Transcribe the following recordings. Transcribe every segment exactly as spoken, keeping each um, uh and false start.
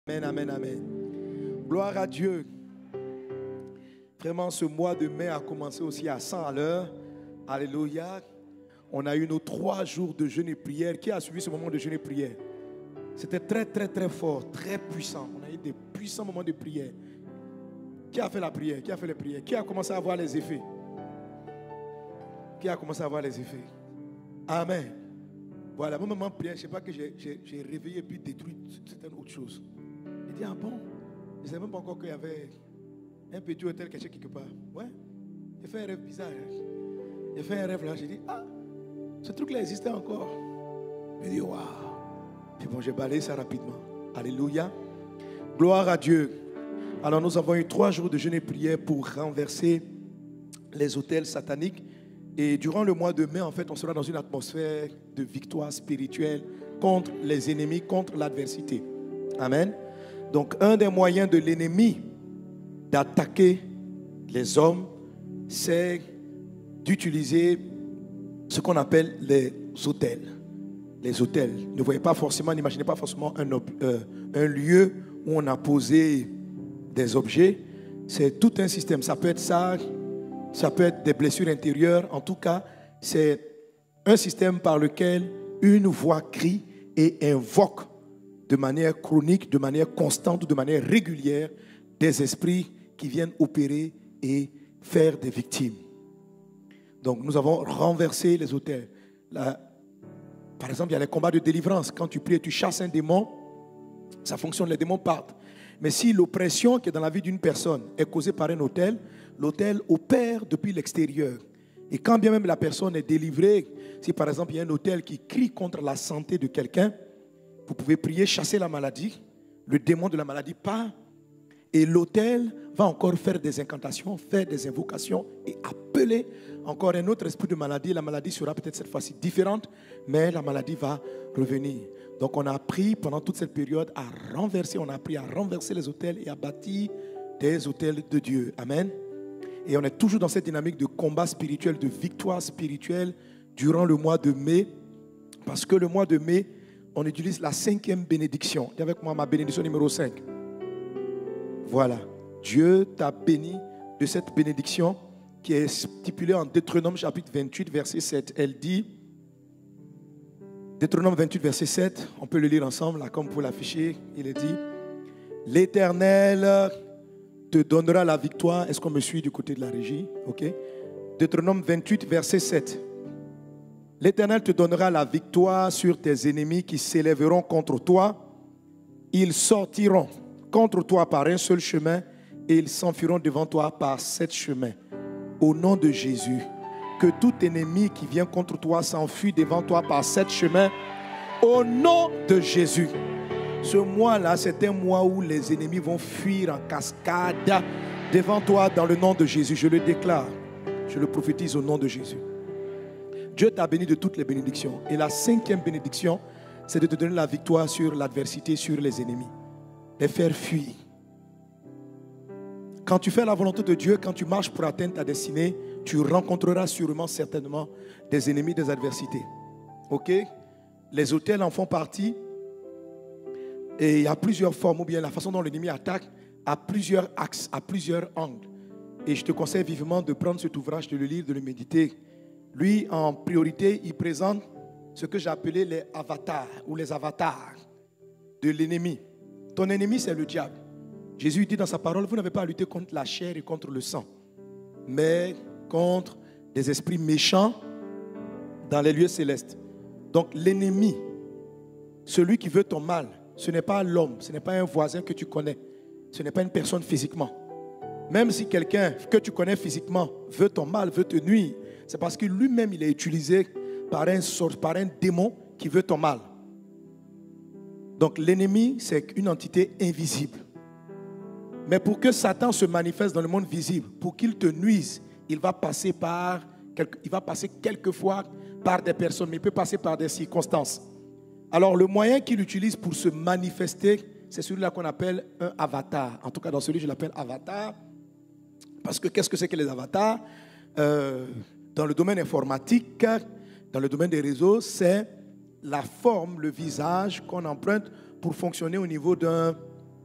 Amen, amen, amen. Gloire à Dieu. Vraiment, ce mois de mai a commencé aussi à cent à l'heure. Alléluia. On a eu nos trois jours de jeûne et prière. Qui a suivi ce moment de jeûne et prière? C'était très, très, très fort, très puissant. On a eu des puissants moments de prière. Qui a fait la prière? Qui a fait les prières? Qui a commencé à voir les effets? Qui a commencé à voir les effets? Amen. Voilà, mon moment de prière, je ne sais pas que j'ai, j'ai, j'ai réveillé et puis détruit certaines autres choses. J'ai dit, ah bon? Je ne savais même pas encore qu'il y avait un petit hôtel caché quelque part. Ouais. J'ai fait un rêve bizarre. Hein? J'ai fait un rêve là, j'ai dit, ah, ce truc-là existait encore. J'ai dit, waouh. Puis bon, j'ai balayé ça rapidement. Alléluia. Gloire à Dieu. Alors nous avons eu trois jours de jeûne et prière pour renverser les autels sataniques. Et durant le mois de mai, en fait, on sera dans une atmosphère de victoire spirituelle contre les ennemis, contre l'adversité. Amen. Donc, un des moyens de l'ennemi d'attaquer les hommes, c'est d'utiliser ce qu'on appelle les autels. Les autels. Ne voyez pas forcément, n'imaginez pas forcément un, euh, un lieu où on a posé des objets. C'est tout un système. Ça peut être ça. Ça peut être des blessures intérieures. En tout cas, c'est un système par lequel une voix crie et invoque de manière chronique, de manière constante, de manière régulière, des esprits qui viennent opérer et faire des victimes. Donc, nous avons renversé les autels. Là, par exemple, il y a les combats de délivrance. Quand tu pries et tu chasses un démon, ça fonctionne, les démons partent. Mais si l'oppression qui est dans la vie d'une personne est causée par un autel, l'autel opère depuis l'extérieur. Et quand bien même la personne est délivrée, si par exemple il y a un autel qui crie contre la santé de quelqu'un, vous pouvez prier, chasser la maladie, le démon de la maladie part, et l'autel va encore faire des incantations, faire des invocations et appeler encore un autre esprit de maladie. La maladie sera peut-être cette fois-ci différente, mais la maladie va revenir. Donc on a appris pendant toute cette période à renverser, on a appris à renverser les autels et à bâtir des autels de Dieu. Amen. Et on est toujours dans cette dynamique de combat spirituel, de victoire spirituelle durant le mois de mai. Parce que le mois de mai, on utilise la cinquième bénédiction. Dis avec moi ma bénédiction numéro cinq. Voilà. Dieu t'a béni de cette bénédiction qui est stipulée en Deutéronome chapitre vingt-huit, verset sept. Elle dit, Deutéronome vingt-huit, verset sept, on peut le lire ensemble, là, comme pour l'afficher, il est dit, l'Éternel te donnera la victoire. Est-ce qu'on me suit du côté de la régie? Ok. Deutéronome vingt-huit, verset sept. L'Éternel te donnera la victoire sur tes ennemis qui s'élèveront contre toi. Ils sortiront contre toi par un seul chemin et ils s'enfuiront devant toi par sept chemins. Au nom de Jésus, que tout ennemi qui vient contre toi s'enfuit devant toi par sept chemins. Au nom de Jésus. Ce mois-là, c'est un mois où les ennemis vont fuir en cascade devant toi dans le nom de Jésus. Je le déclare, je le prophétise au nom de Jésus. Dieu t'a béni de toutes les bénédictions. Et la cinquième bénédiction, c'est de te donner la victoire sur l'adversité, sur les ennemis. Les faire fuir. Quand tu fais la volonté de Dieu, quand tu marches pour atteindre ta destinée, tu rencontreras sûrement, certainement, des ennemis, des adversités. Ok? Les autels en font partie. Et il y a plusieurs formes, ou bien la façon dont l'ennemi attaque à plusieurs axes, à plusieurs angles. Et je te conseille vivement de prendre cet ouvrage, de le lire, de le méditer. Lui, en priorité, il présente ce que j'ai appelé les avatars, ou les avatars de l'ennemi. Ton ennemi, c'est le diable. Jésus dit dans sa parole, vous n'avez pas à lutter contre la chair et contre le sang, mais contre des esprits méchants dans les lieux célestes. Donc l'ennemi, celui qui veut ton mal, ce n'est pas l'homme, ce n'est pas un voisin que tu connais, ce n'est pas une personne physiquement. Même si quelqu'un que tu connais physiquement veut ton mal, veut te nuire, c'est parce que lui-même il est utilisé par un sort, par un démon qui veut ton mal. Donc l'ennemi, c'est une entité invisible. Mais pour que Satan se manifeste dans le monde visible, pour qu'il te nuise, il va passer par, il va passer quelquefois par des personnes, mais il peut passer par des circonstances. Alors le moyen qu'il utilise pour se manifester, c'est celui-là qu'on appelle un avatar. En tout cas, dans celui je l'appelle avatar. Parce que qu'est-ce que c'est que les avatars? euh, Dans le domaine informatique, dans le domaine des réseaux, c'est la forme, le visage qu'on emprunte pour fonctionner au niveau d'un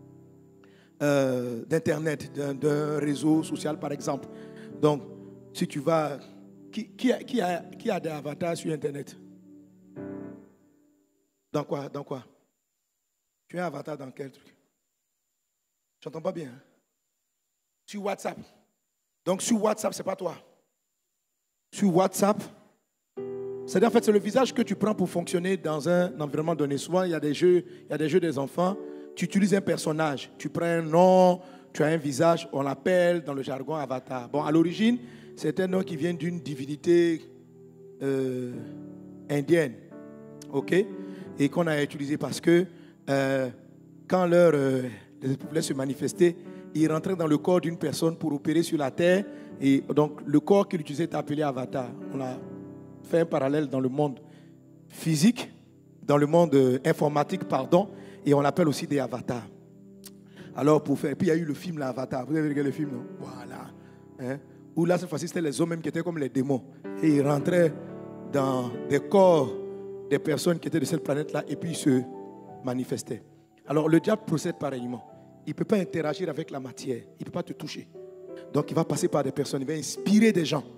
euh, d'Internet, d'un, d'un réseau social par exemple. Donc, si tu vas... Qui, qui, a, qui, a, qui a des avatars sur Internet? Dans quoi? Dans quoi? Tu as un avatar dans quel truc? Je n'entends pas bien. Hein? Sur WhatsApp. Donc sur WhatsApp, ce n'est pas toi. Sur WhatsApp, c'est-à-dire en fait, c'est le visage que tu prends pour fonctionner dans un environnement donné. Souvent, il y a des jeux, il y a des jeux des enfants. Tu utilises un personnage. Tu prends un nom, tu as un visage, on l'appelle dans le jargon avatar. Bon, à l'origine, c'est un nom qui vient d'une divinité euh, indienne. OK? Et qu'on a utilisé parce que euh, quand leur, euh, les esprits voulaient se manifester, ils rentraient dans le corps d'une personne pour opérer sur la terre. Et donc, le corps qu'il utilisait est appelé avatar. On a fait un parallèle dans le monde physique, dans le monde euh, informatique, pardon, et on l'appelle aussi des avatars. Alors, pour faire... Et puis, il y a eu le film, l'Avatar. Vous avez regardé le film, non? Voilà. Hein? Où là, cette fois-ci, c'était les hommes même qui étaient comme les démons. Et ils rentraient dans des corps des personnes qui étaient de cette planète-là et puis ils se manifestaient. Alors, le diable procède pareillement. Il ne peut pas interagir avec la matière. Il ne peut pas te toucher. Donc, il va passer par des personnes. Il va inspirer des gens.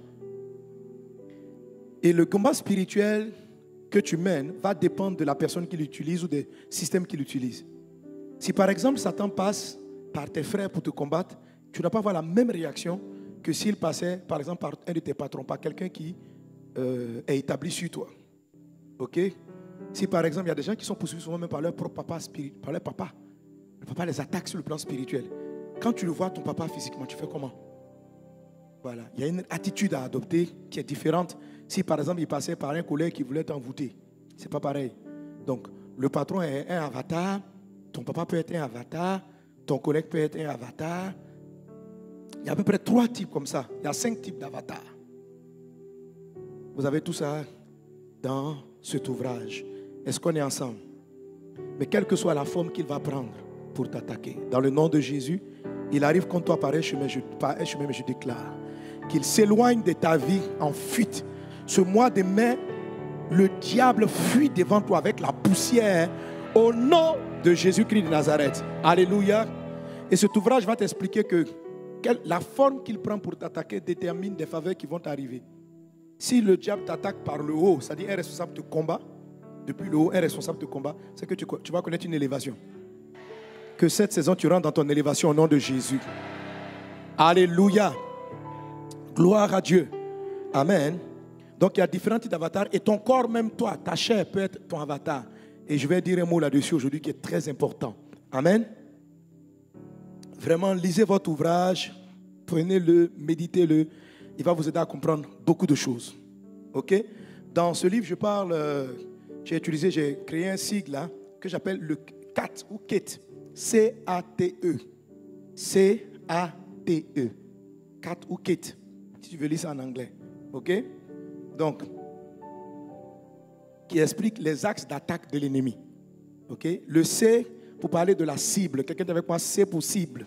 Et le combat spirituel que tu mènes va dépendre de la personne qui l'utilise ou des systèmes qu'il utilise. Si par exemple Satan passe par tes frères pour te combattre, tu ne vas pas avoir la même réaction que s'il passait par exemple par un de tes patrons, par quelqu'un qui euh, est établi sur toi. Ok? Si par exemple il y a des gens qui sont poursuivis souvent même par leur propre papa, par leur papa, le papa les attaque sur le plan spirituel. Quand tu le vois ton papa physiquement, tu fais comment? Voilà, il y a une attitude à adopter qui est différente. Si par exemple il passait par un collègue qui voulait t'envoûter, c'est pas pareil. Donc le patron est un avatar, ton papa peut être un avatar, ton collègue peut être un avatar. Il y a à peu près trois types comme ça. Il y a cinq types d'avatars. Vous avez tout ça dans cet ouvrage. Est-ce qu'on est ensemble? Mais quelle que soit la forme qu'il va prendre pour t'attaquer, dans le nom de Jésus, il arrive contre toi par un chemin, je, par un chemin, mais je déclare qu'il s'éloigne de ta vie en fuite. Ce mois de mai, le diable fuit devant toi avec la poussière au nom de Jésus-Christ de Nazareth. Alléluia. Et cet ouvrage va t'expliquer que quelle, la forme qu'il prend pour t'attaquer détermine des faveurs qui vont t'arriver. Si le diable t'attaque par le haut, c'est-à-dire un responsable de combat, depuis le haut, un responsable de combat, c'est que tu, tu vas connaître une élévation. Que cette saison, tu rentres dans ton élévation au nom de Jésus. Alléluia. Gloire à Dieu. Amen. Donc, il y a différents types d'avatars. Et ton corps, même toi, ta chair peut être ton avatar. Et je vais dire un mot là-dessus aujourd'hui qui est très important. Amen. Vraiment, lisez votre ouvrage. Prenez-le, méditez-le. Il va vous aider à comprendre beaucoup de choses. OK? Dans ce livre, je parle... Euh, j'ai utilisé, j'ai créé un sigle là, que j'appelle le C A T ou C A T. C A T E. C A T E. C A T ou C A T. Si tu veux lire ça en anglais. OK? Donc, qui explique les axes d'attaque de l'ennemi. OK? Le C, pour parler de la cible. Quelqu'un est avec moi, C pour cible.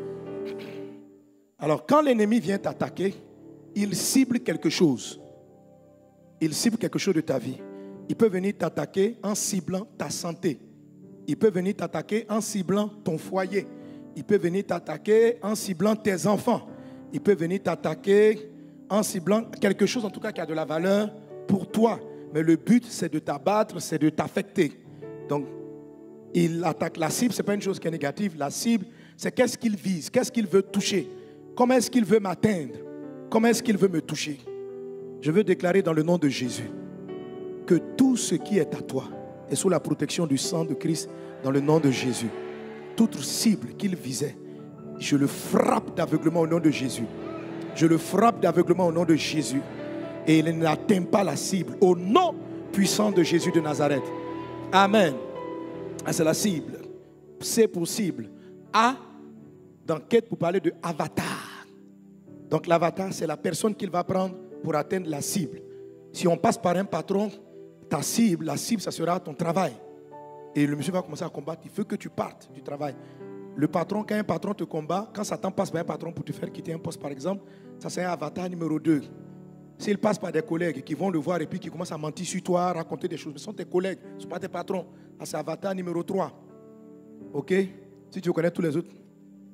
Alors, quand l'ennemi vient t'attaquer, il cible quelque chose. Il cible quelque chose de ta vie. Il peut venir t'attaquer en ciblant ta santé. Il peut venir t'attaquer en ciblant ton foyer. Il peut venir t'attaquer en ciblant tes enfants. Il peut venir t'attaquer en ciblant quelque chose en tout cas qui a de la valeur pour toi. Mais le but, c'est de t'abattre, c'est de t'affecter. Donc, il attaque la cible, ce n'est pas une chose qui est négative. La cible, c'est qu'est-ce qu'il vise, qu'est-ce qu'il veut toucher. Comment est-ce qu'il veut m'atteindre? Comment est-ce qu'il veut me toucher? Je veux déclarer dans le nom de Jésus que tout ce qui est à toi est sous la protection du sang de Christ dans le nom de Jésus. Toute cible qu'il visait, je le frappe d'aveuglement au nom de Jésus. Je le frappe d'aveuglement au nom de Jésus. Et il n'atteint pas la cible au nom puissant de Jésus de Nazareth. Amen. Ah, c'est la cible. C pour cible. A, dans quête pour parler de avatar. Donc l'avatar, c'est la personne qu'il va prendre pour atteindre la cible. Si on passe par un patron, ta cible, la cible, ça sera ton travail. Et le monsieur va commencer à combattre. Il faut que tu partes du travail. Le patron, quand un patron te combat, quand Satan passe par un patron pour te faire quitter un poste, par exemple, ça c'est un avatar numéro deux. S'il passe par des collègues qui vont le voir et puis qui commencent à mentir sur toi, raconter des choses, mais ce sont tes collègues, ce ne sont pas tes patrons. C'est avatar numéro trois. Ok? Si tu connais tous les autres.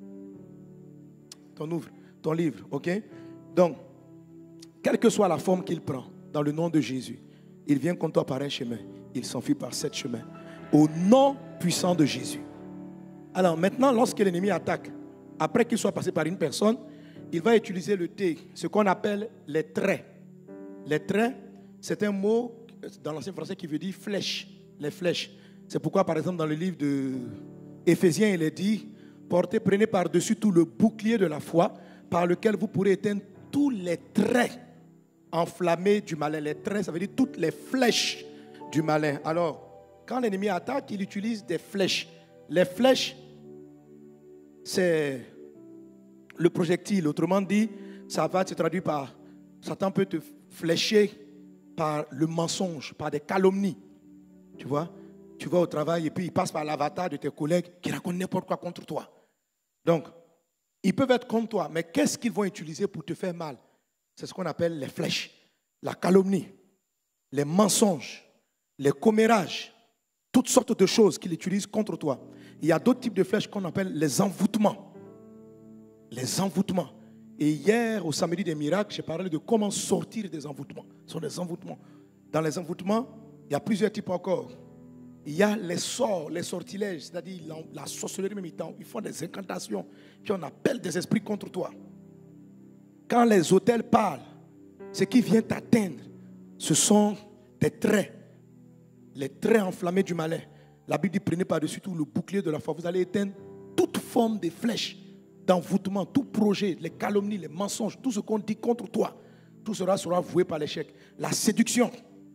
ton, ouvre, ton livre, ok? Donc, quelle que soit la forme qu'il prend, dans le nom de Jésus, il vient contre toi par un chemin, il s'enfuit par sept chemins. Au nom puissant de Jésus. Alors maintenant, lorsque l'ennemi attaque, après qu'il soit passé par une personne, il va utiliser le T, ce qu'on appelle les traits. Les traits, c'est un mot dans l'ancien français qui veut dire flèche, les flèches. C'est pourquoi, par exemple, dans le livre de Éphésiens, il est dit, portez, prenez par-dessus tout le bouclier de la foi, par lequel vous pourrez éteindre tous les traits enflammés du malin. Les traits, ça veut dire toutes les flèches du malin. Alors, quand l'ennemi attaque, il utilise des flèches. Les flèches, c'est le projectile. Autrement dit, ça va se traduire par, Satan peut te flécher par le mensonge, par des calomnies. Tu vois, tu vas au travail et puis il passe par l'avatar de tes collègues qui racontent n'importe quoi contre toi. Donc, ils peuvent être contre toi, mais qu'est-ce qu'ils vont utiliser pour te faire mal? C'est ce qu'on appelle les flèches, la calomnie, les mensonges, les commérages, toutes sortes de choses qu'ils utilisent contre toi. Il y a d'autres types de flèches qu'on appelle les envoûtements. Les envoûtements. Et hier, au samedi des miracles, j'ai parlé de comment sortir des envoûtements. Ce sont des envoûtements. Dans les envoûtements, il y a plusieurs types encore. Il y a les sorts, les sortilèges, c'est-à-dire la, la sorcellerie même. Ils font des incantations, puis on appelle des esprits contre toi. Quand les autels parlent, ce qui vient t'atteindre, ce sont des traits. Les traits enflammés du malin. La Bible dit, prenez par-dessus tout le bouclier de la foi. Vous allez éteindre toute forme de flèche, d'envoûtement, tout projet, les calomnies, les mensonges, tout ce qu'on dit contre toi. Tout cela sera voué par l'échec. La séduction.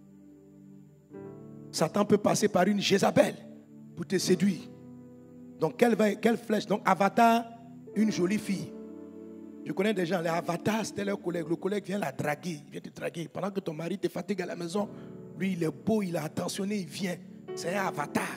Satan peut passer par une Jézabel pour te séduire. Donc, quelle, va, quelle flèche? Donc, avatar, une jolie fille. Je connais des gens, les avatars, c'était leur collègue. Le collègue vient la draguer, il vient te draguer. Pendant que ton mari te fatigue à la maison, lui, il est beau, il est attentionné, il vient. C'est un avatar.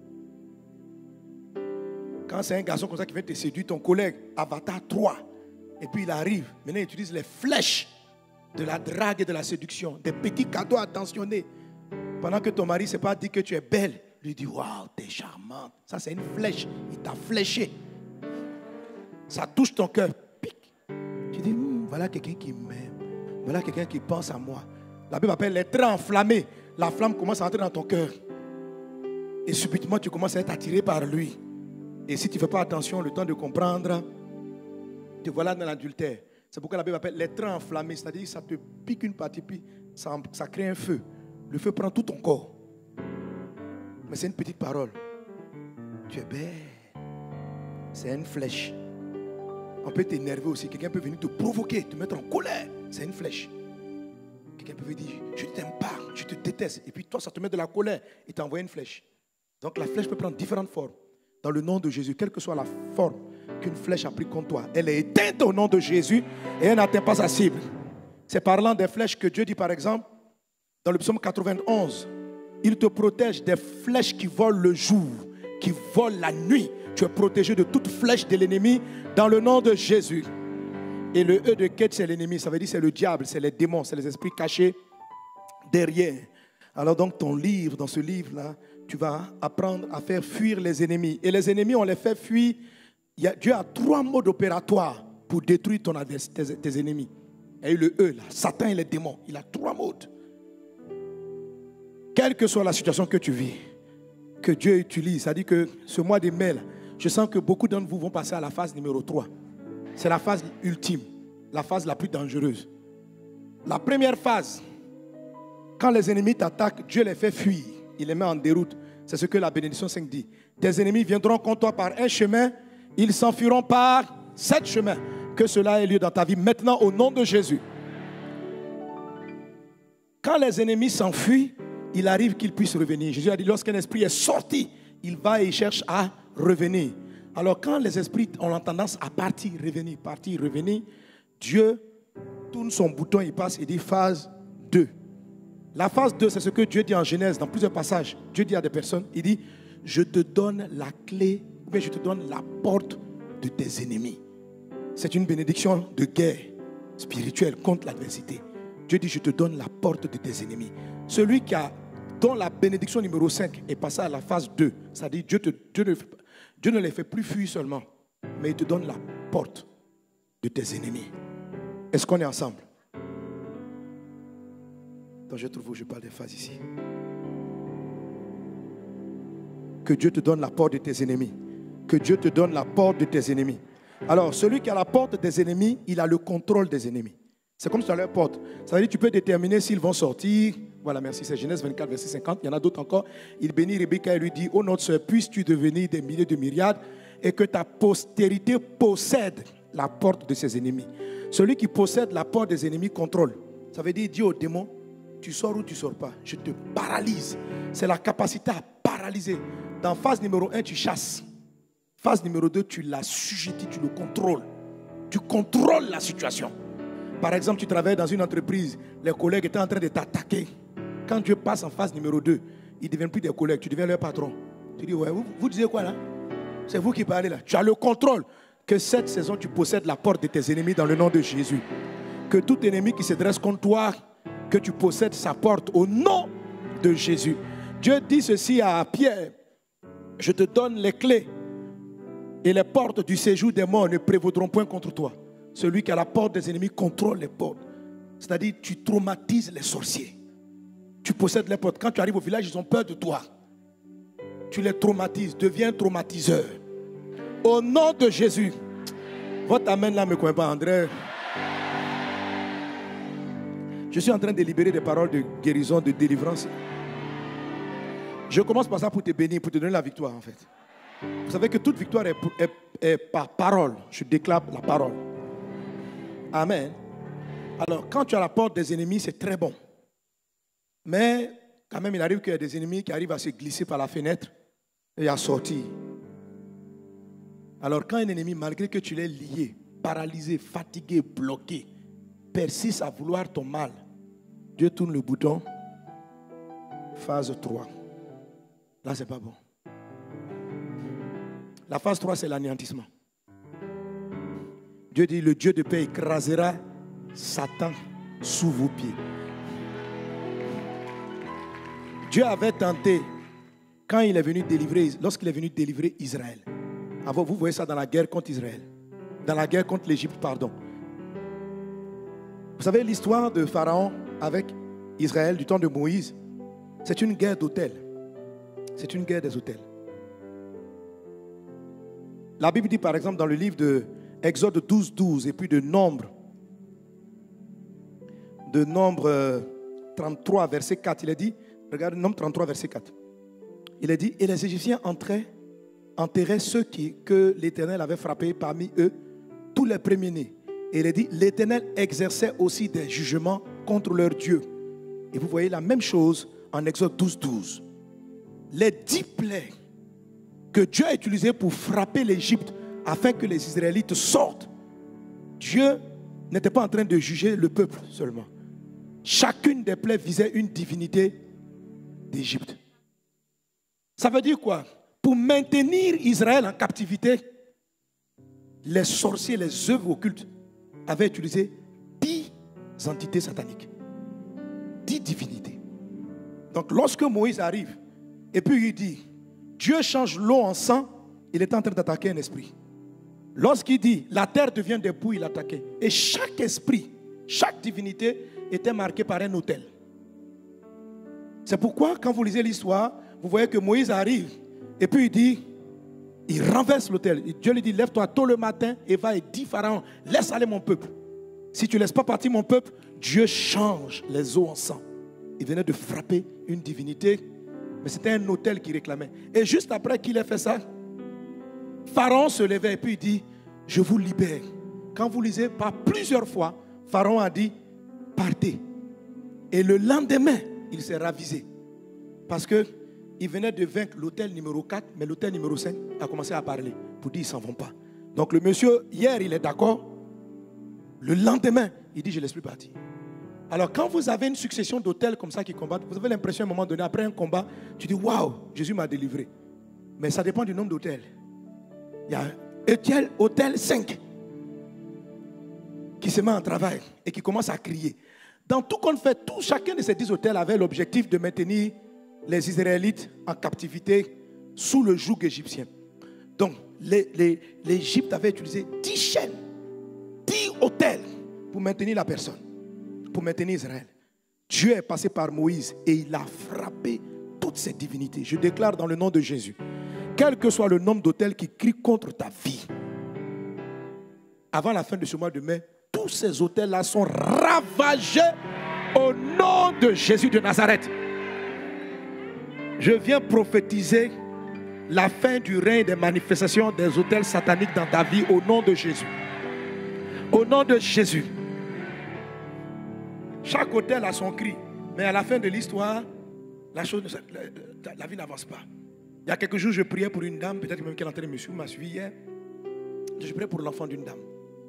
Quand c'est un garçon comme ça qui vient te séduire, ton collègue, avatar trois, et puis il arrive, maintenant il utilise les flèches de la drague et de la séduction, des petits cadeaux attentionnés. Pendant que ton mari ne s'est pas dit que tu es belle, lui dit, waouh, t'es charmante. Ça, c'est une flèche. Il t'a fléché. Ça touche ton cœur. Pic. Tu dis, hm, voilà quelqu'un qui m'aime. Voilà quelqu'un qui pense à moi. La Bible appelle les traits enflammés. La flamme commence à entrer dans ton cœur. Et subitement, tu commences à être attiré par lui. Et si tu ne fais pas attention, le temps de comprendre, te voilà dans l'adultère. C'est pourquoi la Bible appelle les traits enflammés. C'est-à-dire que ça te pique une partie, puis ça, ça crée un feu. Le feu prend tout ton corps. Mais c'est une petite parole. Tu es belle. C'est une flèche. On peut t'énerver aussi. Quelqu'un peut venir te provoquer, te mettre en colère. C'est une flèche. Quelqu'un peut venir dire, je ne t'aime pas, je te déteste. Et puis toi, ça te met de la colère. Il t'a envoyé une flèche. Donc la flèche peut prendre différentes formes. Dans le nom de Jésus, quelle que soit la forme qu'une flèche a pris contre toi, elle est éteinte au nom de Jésus et elle n'atteint pas sa cible. C'est parlant des flèches que Dieu dit, par exemple, dans le psaume quatre-vingt-onze, il te protège des flèches qui volent le jour, qui volent la nuit. Tu es protégé de toute flèche de l'ennemi dans le nom de Jésus. Et le E de Kate, c'est l'ennemi. Ça veut dire c'est le diable, c'est les démons, c'est les esprits cachés derrière. Alors donc ton livre, dans ce livre-là, tu vas apprendre à faire fuir les ennemis. Et les ennemis, on les fait fuir. Il y a, Dieu a trois modes opératoires pour détruire ton adversaire, tes, tes ennemis. Il y a eu le E, là, Satan et les démons. Il a trois modes. Quelle que soit la situation que tu vis, que Dieu utilise, c'est-à-dire que ce mois de mai, je sens que beaucoup d'entre vous vont passer à la phase numéro trois. C'est la phase ultime, la phase la plus dangereuse. La première phase, quand les ennemis t'attaquent, Dieu les fait fuir, il les met en déroute. C'est ce que la bénédiction cinq dit. Tes ennemis viendront contre toi par un chemin, ils s'enfuiront par sept chemins. Que cela ait lieu dans ta vie maintenant au nom de Jésus. Quand les ennemis s'enfuient, il arrive qu'ils puissent revenir. Jésus a dit, lorsqu'un esprit est sorti, il va et il cherche à revenir. Alors quand les esprits ont tendance à partir, revenir, partir, revenir, Dieu tourne son bouton, il passe et dit phase deux. La phase deux, c'est ce que Dieu dit en Genèse, dans plusieurs passages. Dieu dit à des personnes, il dit, je te donne la clé, ou bien je te donne la porte de tes ennemis. C'est une bénédiction de guerre spirituelle contre l'adversité. Dieu dit, je te donne la porte de tes ennemis. Celui qui a, dont la bénédiction numéro cinq est passée à la phase deux, c'est-à-dire Dieu, te, Dieu, ne, Dieu ne les fait plus fuir seulement, mais il te donne la porte. de tes ennemis. Est-ce qu'on est ensemble? Donc je trouve que je parle des phases ici. Que Dieu te donne la porte de tes ennemis. Que Dieu te donne la porte de tes ennemis. Alors, celui qui a la porte des ennemis, il a le contrôle des ennemis. C'est comme si tu as leur porte. Ça veut dire que tu peux déterminer s'ils vont sortir. Voilà, merci. C'est Genèse vingt-quatre, verset cinquante. Il y en a d'autres encore. Il bénit Rebecca et lui dit: ô notre sœur, puisses-tu devenir des milliers de myriades et que ta postérité possède la porte de ses ennemis. Celui qui possède la porte des ennemis contrôle. Ça veut dire, dis au démon: tu sors ou tu ne sors pas, je te paralyse. C'est la capacité à paralyser. Dans phase numéro un, tu chasses. Phase numéro deux, tu l'assujettis, tu le contrôles. Tu contrôles la situation. Par exemple, tu travailles dans une entreprise, les collègues étaient en train de t'attaquer. Quand Dieu passe en phase numéro deux, ils ne deviennent plus des collègues, tu deviens leur patron. Tu dis: ouais, vous, vous disiez quoi là? C'est vous qui parlez là. Tu as le contrôle. Que cette saison, tu possèdes la porte de tes ennemis dans le nom de Jésus. Que tout ennemi qui se dresse contre toi, que tu possèdes sa porte au nom de Jésus. Dieu dit ceci à Pierre: je te donne les clés et les portes du séjour des morts ne prévaudront point contre toi. Celui qui a la porte des ennemis contrôle les portes. C'est-à-dire, tu traumatises les sorciers. Tu possèdes les portes. Quand tu arrives au village, ils ont peur de toi. Tu les traumatises. Deviens traumatiseur. Au nom de Jésus. Votre amen là ne me connaît pas, André. Je suis en train de libérer des paroles de guérison, de délivrance. Je commence par ça pour te bénir, pour te donner la victoire en fait. Vous savez que toute victoire est, est, est par parole. Je déclare la parole. Amen. Alors, quand tu as la porte des ennemis, c'est très bon. Mais, quand même, il arrive qu'il y a des ennemis qui arrivent à se glisser par la fenêtre et à sortir. Alors, quand un ennemi, malgré que tu l'aies lié, paralysé, fatigué, bloqué, persiste à vouloir ton mal, Dieu tourne le bouton. Phase trois. Là, c'est pas bon. La phase trois, c'est l'anéantissement. Dieu dit: le Dieu de paix écrasera Satan sous vos pieds. Dieu avait tenté, quand il est venu délivrer, lorsqu'il est venu délivrer Israël. Avant, vous voyez ça dans la guerre contre Israël. Dans la guerre contre l'Égypte, pardon. Vous savez l'histoire de Pharaon avec Israël du temps de Moïse? C'est une guerre d'hôtels. C'est une guerre des hôtels. La Bible dit par exemple dans le livre de Exode douze, douze et puis de Nombre, de Nombre trente-trois, verset quatre, il est dit, regarde Nombre trente-trois, verset quatre. Il est dit: et les Égyptiens entraient, enterraient ceux qui, que l'Éternel avait frappés parmi eux, tous les premiers-nés. Et il est dit: l'Éternel exerçait aussi des jugements contre leur Dieu. Et vous voyez la même chose en Exode douze, douze. Les dix plaies que Dieu a utilisées pour frapper l'Égypte afin que les Israélites sortent, Dieu n'était pas en train de juger le peuple seulement. Chacune des plaies visait une divinité d'Égypte. Ça veut dire quoi? Pour maintenir Israël en captivité, les sorciers, les œuvres occultes avaient utilisé dix entités sataniques, dix divinités. Donc lorsque Moïse arrive et puis il dit: Dieu change l'eau en sang, il est en train d'attaquer un esprit. Lorsqu'il dit: la terre devient des boues, il attaquait. Et chaque esprit, chaque divinité était marquée par un autel. C'est pourquoi quand vous lisez l'histoire, vous voyez que Moïse arrive et puis il dit, il renverse l'autel. Dieu lui dit: lève-toi tôt le matin et va et dis Pharaon: laisse aller mon peuple. Si tu ne laisses pas partir mon peuple, Dieu change les eaux en sang. Il venait de frapper une divinité, mais c'était un autel qui réclamait. Et juste après qu'il ait fait ça, Pharaon se levait et puis il dit: je vous libère. Quand vous lisez par plusieurs fois, Pharaon a dit: partez. Et le lendemain, il s'est ravisé. Parce qu'il venait de vaincre l'autel numéro quatre, mais l'autel numéro cinq a commencé à parler pour dire: ils ne s'en vont pas. Donc le monsieur, hier, il est d'accord. Le lendemain, il dit: je ne laisse plus partir. Alors quand vous avez une succession d'autels comme ça qui combattent, vous avez l'impression à un moment donné, après un combat, tu dis: waouh, Jésus m'a délivré. Mais ça dépend du nombre d'autels. Il y a un hôtel cinq qui se met en travail et qui commence à crier. Dans tout qu'on fait, tout, chacun de ces dix hôtels avait l'objectif de maintenir les Israélites en captivité sous le joug égyptien. Donc, l'Égypte avait utilisé dix chaînes, dix pour maintenir la personne, pour maintenir Israël. Dieu est passé par Moïse et il a frappé toutes ces divinités. Je déclare dans le nom de Jésus, quel que soit le nombre d'autels qui crient contre ta vie, avant la fin de ce mois de mai, tous ces autels-là sont ravagés au nom de Jésus de Nazareth. Je viens prophétiser la fin du règne des manifestations des autels sataniques dans ta vie au nom de Jésus. Au nom de Jésus. Chaque autel a son cri, mais à la fin de l'histoire, la, chose, la, la vie n'avance pas. Il y a quelques jours, je priais pour une dame, peut-être même qu'elle est en train de me suivre, m'a suivi hier. Je priais pour l'enfant d'une dame.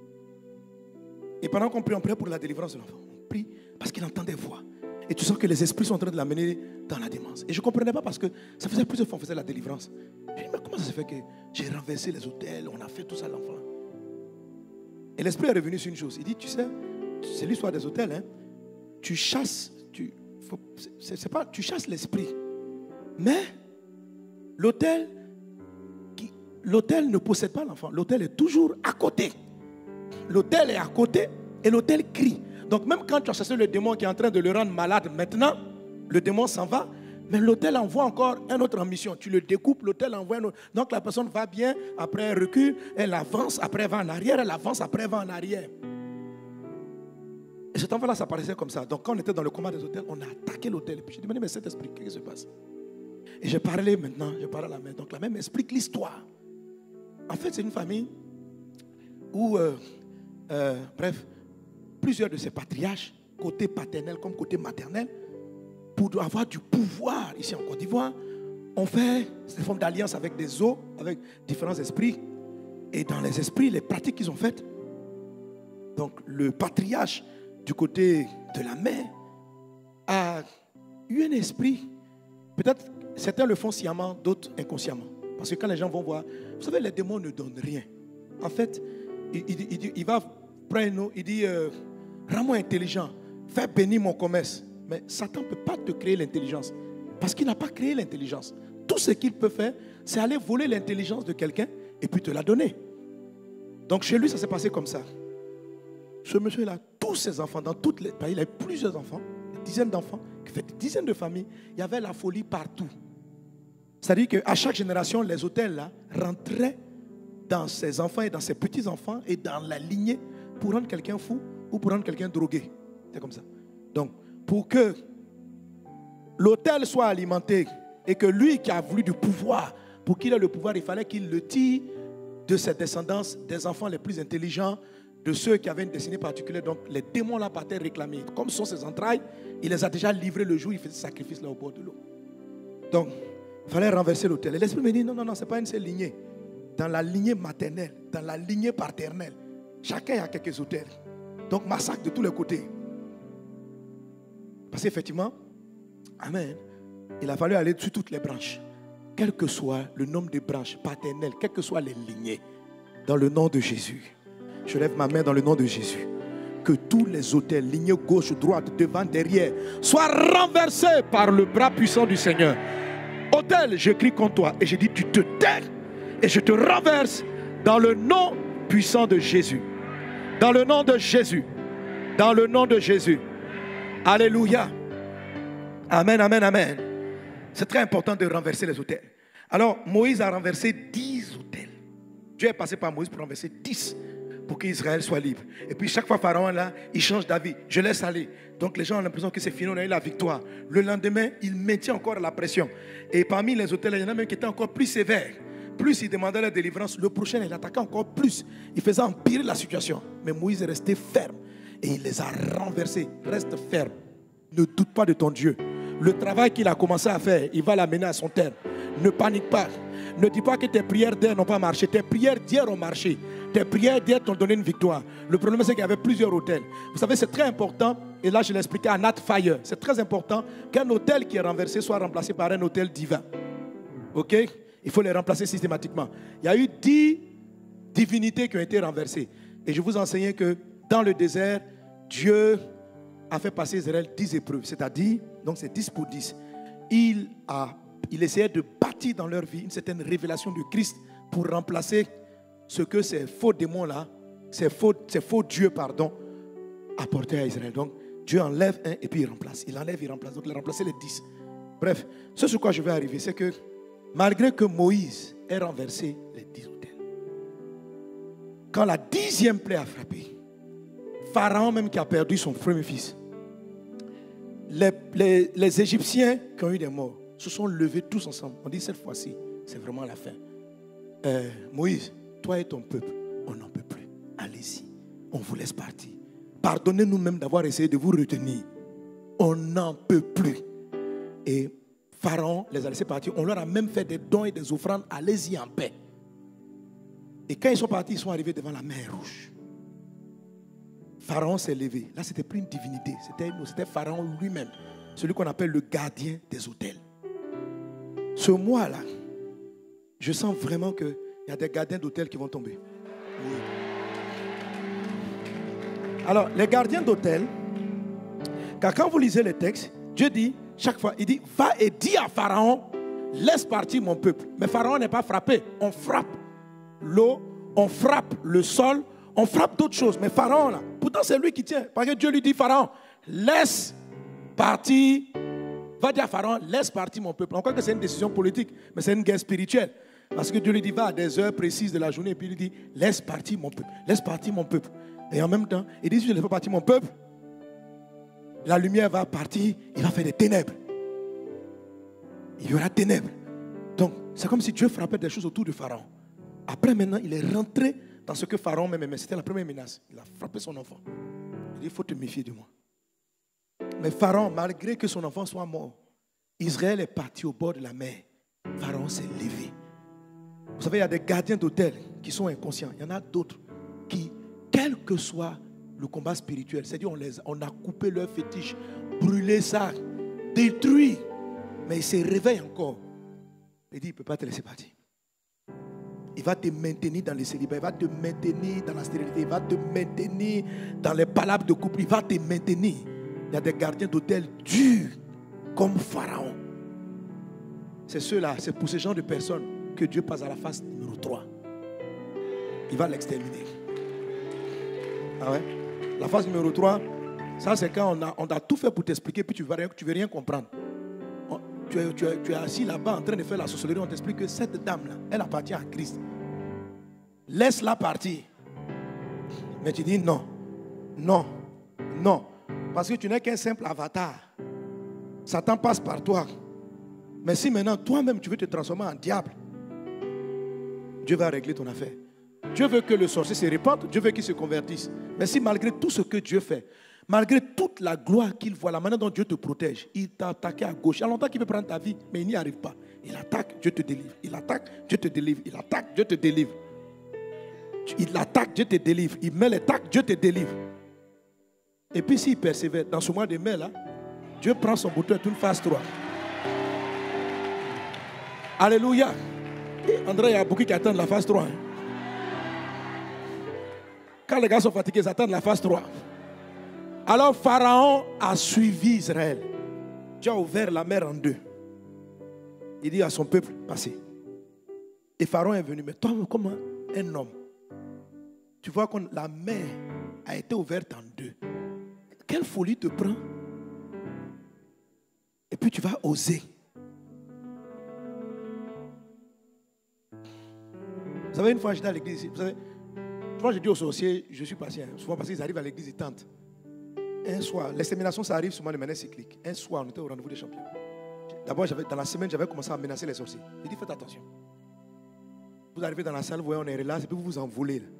Et pendant qu'on prie, on priait pour la délivrance de l'enfant. On prie parce qu'il entend des voix. Et tu sens que les esprits sont en train de l'amener dans la démence. Et je ne comprenais pas parce que ça faisait plusieurs fois qu'on faisait la délivrance. Je dis, mais comment ça se fait que j'ai renversé les autels, on a fait tout ça à l'enfant? Et l'esprit est revenu sur une chose. Il dit, tu sais, c'est l'histoire des autels, hein. Tu chasses, tu, faut, c'est, c'est pas, tu chasses l'esprit. Mais l'autel, l'autel ne possède pas l'enfant. L'autel est toujours à côté. L'autel est à côté et l'autel crie. Donc même quand tu as chassé le démon qui est en train de le rendre malade maintenant, le démon s'en va, mais l'autel envoie encore un autre en mission. Tu le découpes, l'autel envoie un autre. Donc la personne va bien, après elle recule, elle avance, après elle va en arrière, elle avance, après elle va en arrière. Et cet enfant-là, ça paraissait comme ça. Donc quand on était dans le combat des autels, on a attaqué l'autel. Et puis j'ai demandé, mais cet esprit, qu'est-ce qui se passe? Et j'ai parlé maintenant, je parle à la mère. Donc la mère m'explique l'histoire. En fait, c'est une famille où, euh, euh, bref, plusieurs de ces patriarches, côté paternel comme côté maternel, pour avoir du pouvoir ici en Côte d'Ivoire, ont fait des formes d'alliance avec des eaux, avec différents esprits. Et dans les esprits, les pratiques qu'ils ont faites, donc le patriarche du côté de la mère a eu un esprit, peut-être certains le font sciemment, d'autres inconsciemment. Parce que quand les gens vont voir, vous savez, les démons ne donnent rien. En fait, il, il, il, il va prendre nous, il dit, euh, rends-moi intelligent, fais bénir mon commerce. Mais Satan ne peut pas te créer l'intelligence, parce qu'il n'a pas créé l'intelligence. Tout ce qu'il peut faire, c'est aller voler l'intelligence de quelqu'un et puis te la donner. Donc chez lui, ça s'est passé comme ça. Ce monsieur-là, tous ses enfants, dans toutes les pays, il a plusieurs enfants, des dizaines d'enfants, qui fait des dizaines de familles. Il y avait la folie partout. C'est-à-dire qu'à chaque génération, les autels là rentraient dans ses enfants et dans ses petits-enfants et dans la lignée pour rendre quelqu'un fou ou pour rendre quelqu'un drogué. C'est comme ça. Donc, pour que l'autel soit alimenté et que lui qui a voulu du pouvoir, pour qu'il ait le pouvoir, il fallait qu'il le tire de ses descendances, des enfants les plus intelligents, de ceux qui avaient une destinée particulière. Donc les démons là partaient réclamer. Comme sont ses entrailles, il les a déjà livrés le jour où il faisait ce sacrifice là au bord de l'eau. Donc, il fallait renverser l'autel. Et l'esprit me dit, non, non, non, ce n'est pas une seule lignée. Dans la lignée maternelle, dans la lignée paternelle, chacun a quelques autels. Donc massacre de tous les côtés. Parce qu'effectivement, amen, il a fallu aller sur toutes les branches. Quel que soit le nombre de branches paternelles, quelles que soient les lignées, dans le nom de Jésus. Je lève ma main dans le nom de Jésus. Que tous les autels, lignées gauche, droite, devant, derrière, soient renversés par le bras puissant du Seigneur. Autel, je crie contre toi et je dis, tu te tais et je te renverse dans le nom puissant de Jésus. Dans le nom de Jésus. Dans le nom de Jésus. Alléluia. Amen, amen, amen. C'est très important de renverser les autels. Alors, Moïse a renversé dix autels. Dieu est passé par Moïse pour renverser dix pour qu'Israël soit libre. Et puis chaque fois Pharaon là, il change d'avis. Je laisse aller. Donc les gens ont l'impression que c'est fini, on a eu la victoire. Le lendemain, il maintient encore la pression. Et parmi les autels, il y en a même qui étaient encore plus sévères. Plus il demandait la délivrance, le prochain, il attaquait encore plus. Il faisait empirer la situation. Mais Moïse est resté ferme. Et il les a renversés. Reste ferme. Ne doute pas de ton Dieu. Le travail qu'il a commencé à faire, il va l'amener à son terme. Ne panique pas. Ne dis pas que tes prières d'hier n'ont pas marché. Tes prières d'hier ont marché. Tes prières d'hier t'ont donné une victoire. Le problème, c'est qu'il y avait plusieurs autels. Vous savez, c'est très important. Et là, je l'ai expliqué à Nat Fire. C'est très important qu'un autel qui est renversé soit remplacé par un autel divin. Ok? Il faut les remplacer systématiquement. Il y a eu dix divinités qui ont été renversées. Et je vous enseignais que dans le désert, Dieu a fait passer Israël dix épreuves. C'est-à-dire, donc c'est dix pour dix. Il, a, il essayait de bâtir dans leur vie une certaine révélation de Christ pour remplacer ce que ces faux démons-là, ces faux, ces faux dieux, pardon, apporter à Israël. Donc, Dieu enlève un et puis il remplace. Il enlève, il remplace. Donc, il a remplacé les dix. Bref, ce sur quoi je vais arriver, c'est que malgré que Moïse ait renversé les dix autels, quand la dixième plaie a frappé, Pharaon même qui a perdu son premier fils, les, les, les Égyptiens qui ont eu des morts se sont levés tous ensemble. On dit cette fois-ci, c'est vraiment la fin. Euh, Moïse, toi et ton peuple, on n'en peut plus. Allez-y, on vous laisse partir. Pardonnez-nous même d'avoir essayé de vous retenir. On n'en peut plus. Et Pharaon les a laissés partir. On leur a même fait des dons et des offrandes. Allez-y en paix. Et quand ils sont partis, ils sont arrivés devant la mer Rouge. Pharaon s'est levé. Là, c'était plus une divinité. C'était, c'était Pharaon lui-même. Celui qu'on appelle le gardien des autels. Ce mois-là, je sens vraiment qu'il y a des gardiens d'autels qui vont tomber. Oui. Alors, les gardiens d'autel, car quand vous lisez les textes, Dieu dit, chaque fois, il dit, va et dis à Pharaon, laisse partir mon peuple. Mais Pharaon n'est pas frappé. On frappe l'eau, on frappe le sol, on frappe d'autres choses. Mais Pharaon, là, pourtant c'est lui qui tient. Parce que Dieu lui dit, Pharaon, laisse partir, va dire à Pharaon, laisse partir mon peuple. On croit que c'est une décision politique, mais c'est une guerre spirituelle. Parce que Dieu lui dit, va à des heures précises de la journée, et puis il lui dit, laisse partir mon peuple, laisse partir mon peuple. Et en même temps, il dit, si je ne laisse pas partir mon peuple, la lumière va partir, il va faire des ténèbres. Il y aura ténèbres. Donc, c'est comme si Dieu frappait des choses autour de Pharaon. Après, maintenant, il est rentré dans ce que Pharaon même aimait. C'était la première menace. Il a frappé son enfant. Il dit, il faut te méfier de moi. Mais Pharaon, malgré que son enfant soit mort, Israël est parti au bord de la mer. Pharaon s'est levé. Vous savez, il y a des gardiens d'autel qui sont inconscients. Il y en a d'autres qui, quel que soit le combat spirituel, c'est-à-dire on, les, on a coupé leur fétiche, brûlé ça, détruit, mais il se réveille encore. Il dit, il ne peut pas te laisser partir. Il va te maintenir dans le célibat, il va te maintenir dans la stérilité, il va te maintenir dans les palabres de couple, il va te maintenir. Il y a des gardiens d'autel durs comme Pharaon. C'est ceux-là, c'est pour ce genre de personnes que Dieu passe à la phase numéro trois. Il va l'exterminer. Ah ouais? La phase numéro trois, ça c'est quand on a, on a tout fait pour t'expliquer, puis tu ne veux, veux rien comprendre. On, tu, es, tu, es, tu es assis là-bas en train de faire la sorcellerie, on t'explique que cette dame-là, elle appartient à Christ. Laisse-la partir. Mais tu dis non, non, non. Parce que tu n'es qu'un simple avatar. Satan passe par toi. Mais si maintenant toi-même tu veux te transformer en diable, Dieu va régler ton affaire. Dieu veut que le sorcier se répande, Dieu veut qu'il se convertisse. Mais si malgré tout ce que Dieu fait, malgré toute la gloire qu'il voit, la manière dont Dieu te protège, il t'a attaqué à gauche. Il y a longtemps qu'il veut prendre ta vie, mais il n'y arrive pas. Il attaque, Dieu te délivre. Il attaque, Dieu te délivre. Il attaque, Dieu te délivre. Il attaque, Dieu te délivre. Il met l'attaque, Dieu te délivre. Et puis s'il persévère, dans ce mois de mai là, Dieu prend son bouton et tourne phase trois. Alléluia. Et André, il y a beaucoup qui attendent la phase trois. Hein. Quand les gars sont fatigués, ils attendent la phase trois. Alors Pharaon a suivi Israël. Dieu a ouvert la mer en deux. Il dit à son peuple, passez. Et Pharaon est venu. Mais toi, comme un homme, tu vois que la mer a été ouverte en deux. Quelle folie te prend? Et puis tu vas oser. Vous savez, une fois j'étais à l'église, vous savez, souvent je dis aux sorciers, je suis patient, souvent parce qu'ils arrivent à l'église, ils tentent. Un soir, l'extermination ça arrive souvent de manière cyclique. Un soir, on était au rendez-vous des champions. D'abord, dans la semaine, j'avais commencé à menacer les sorciers. J'ai dit, faites attention. Vous arrivez dans la salle, vous voyez, on est relax, et puis vous vous envolez. Là.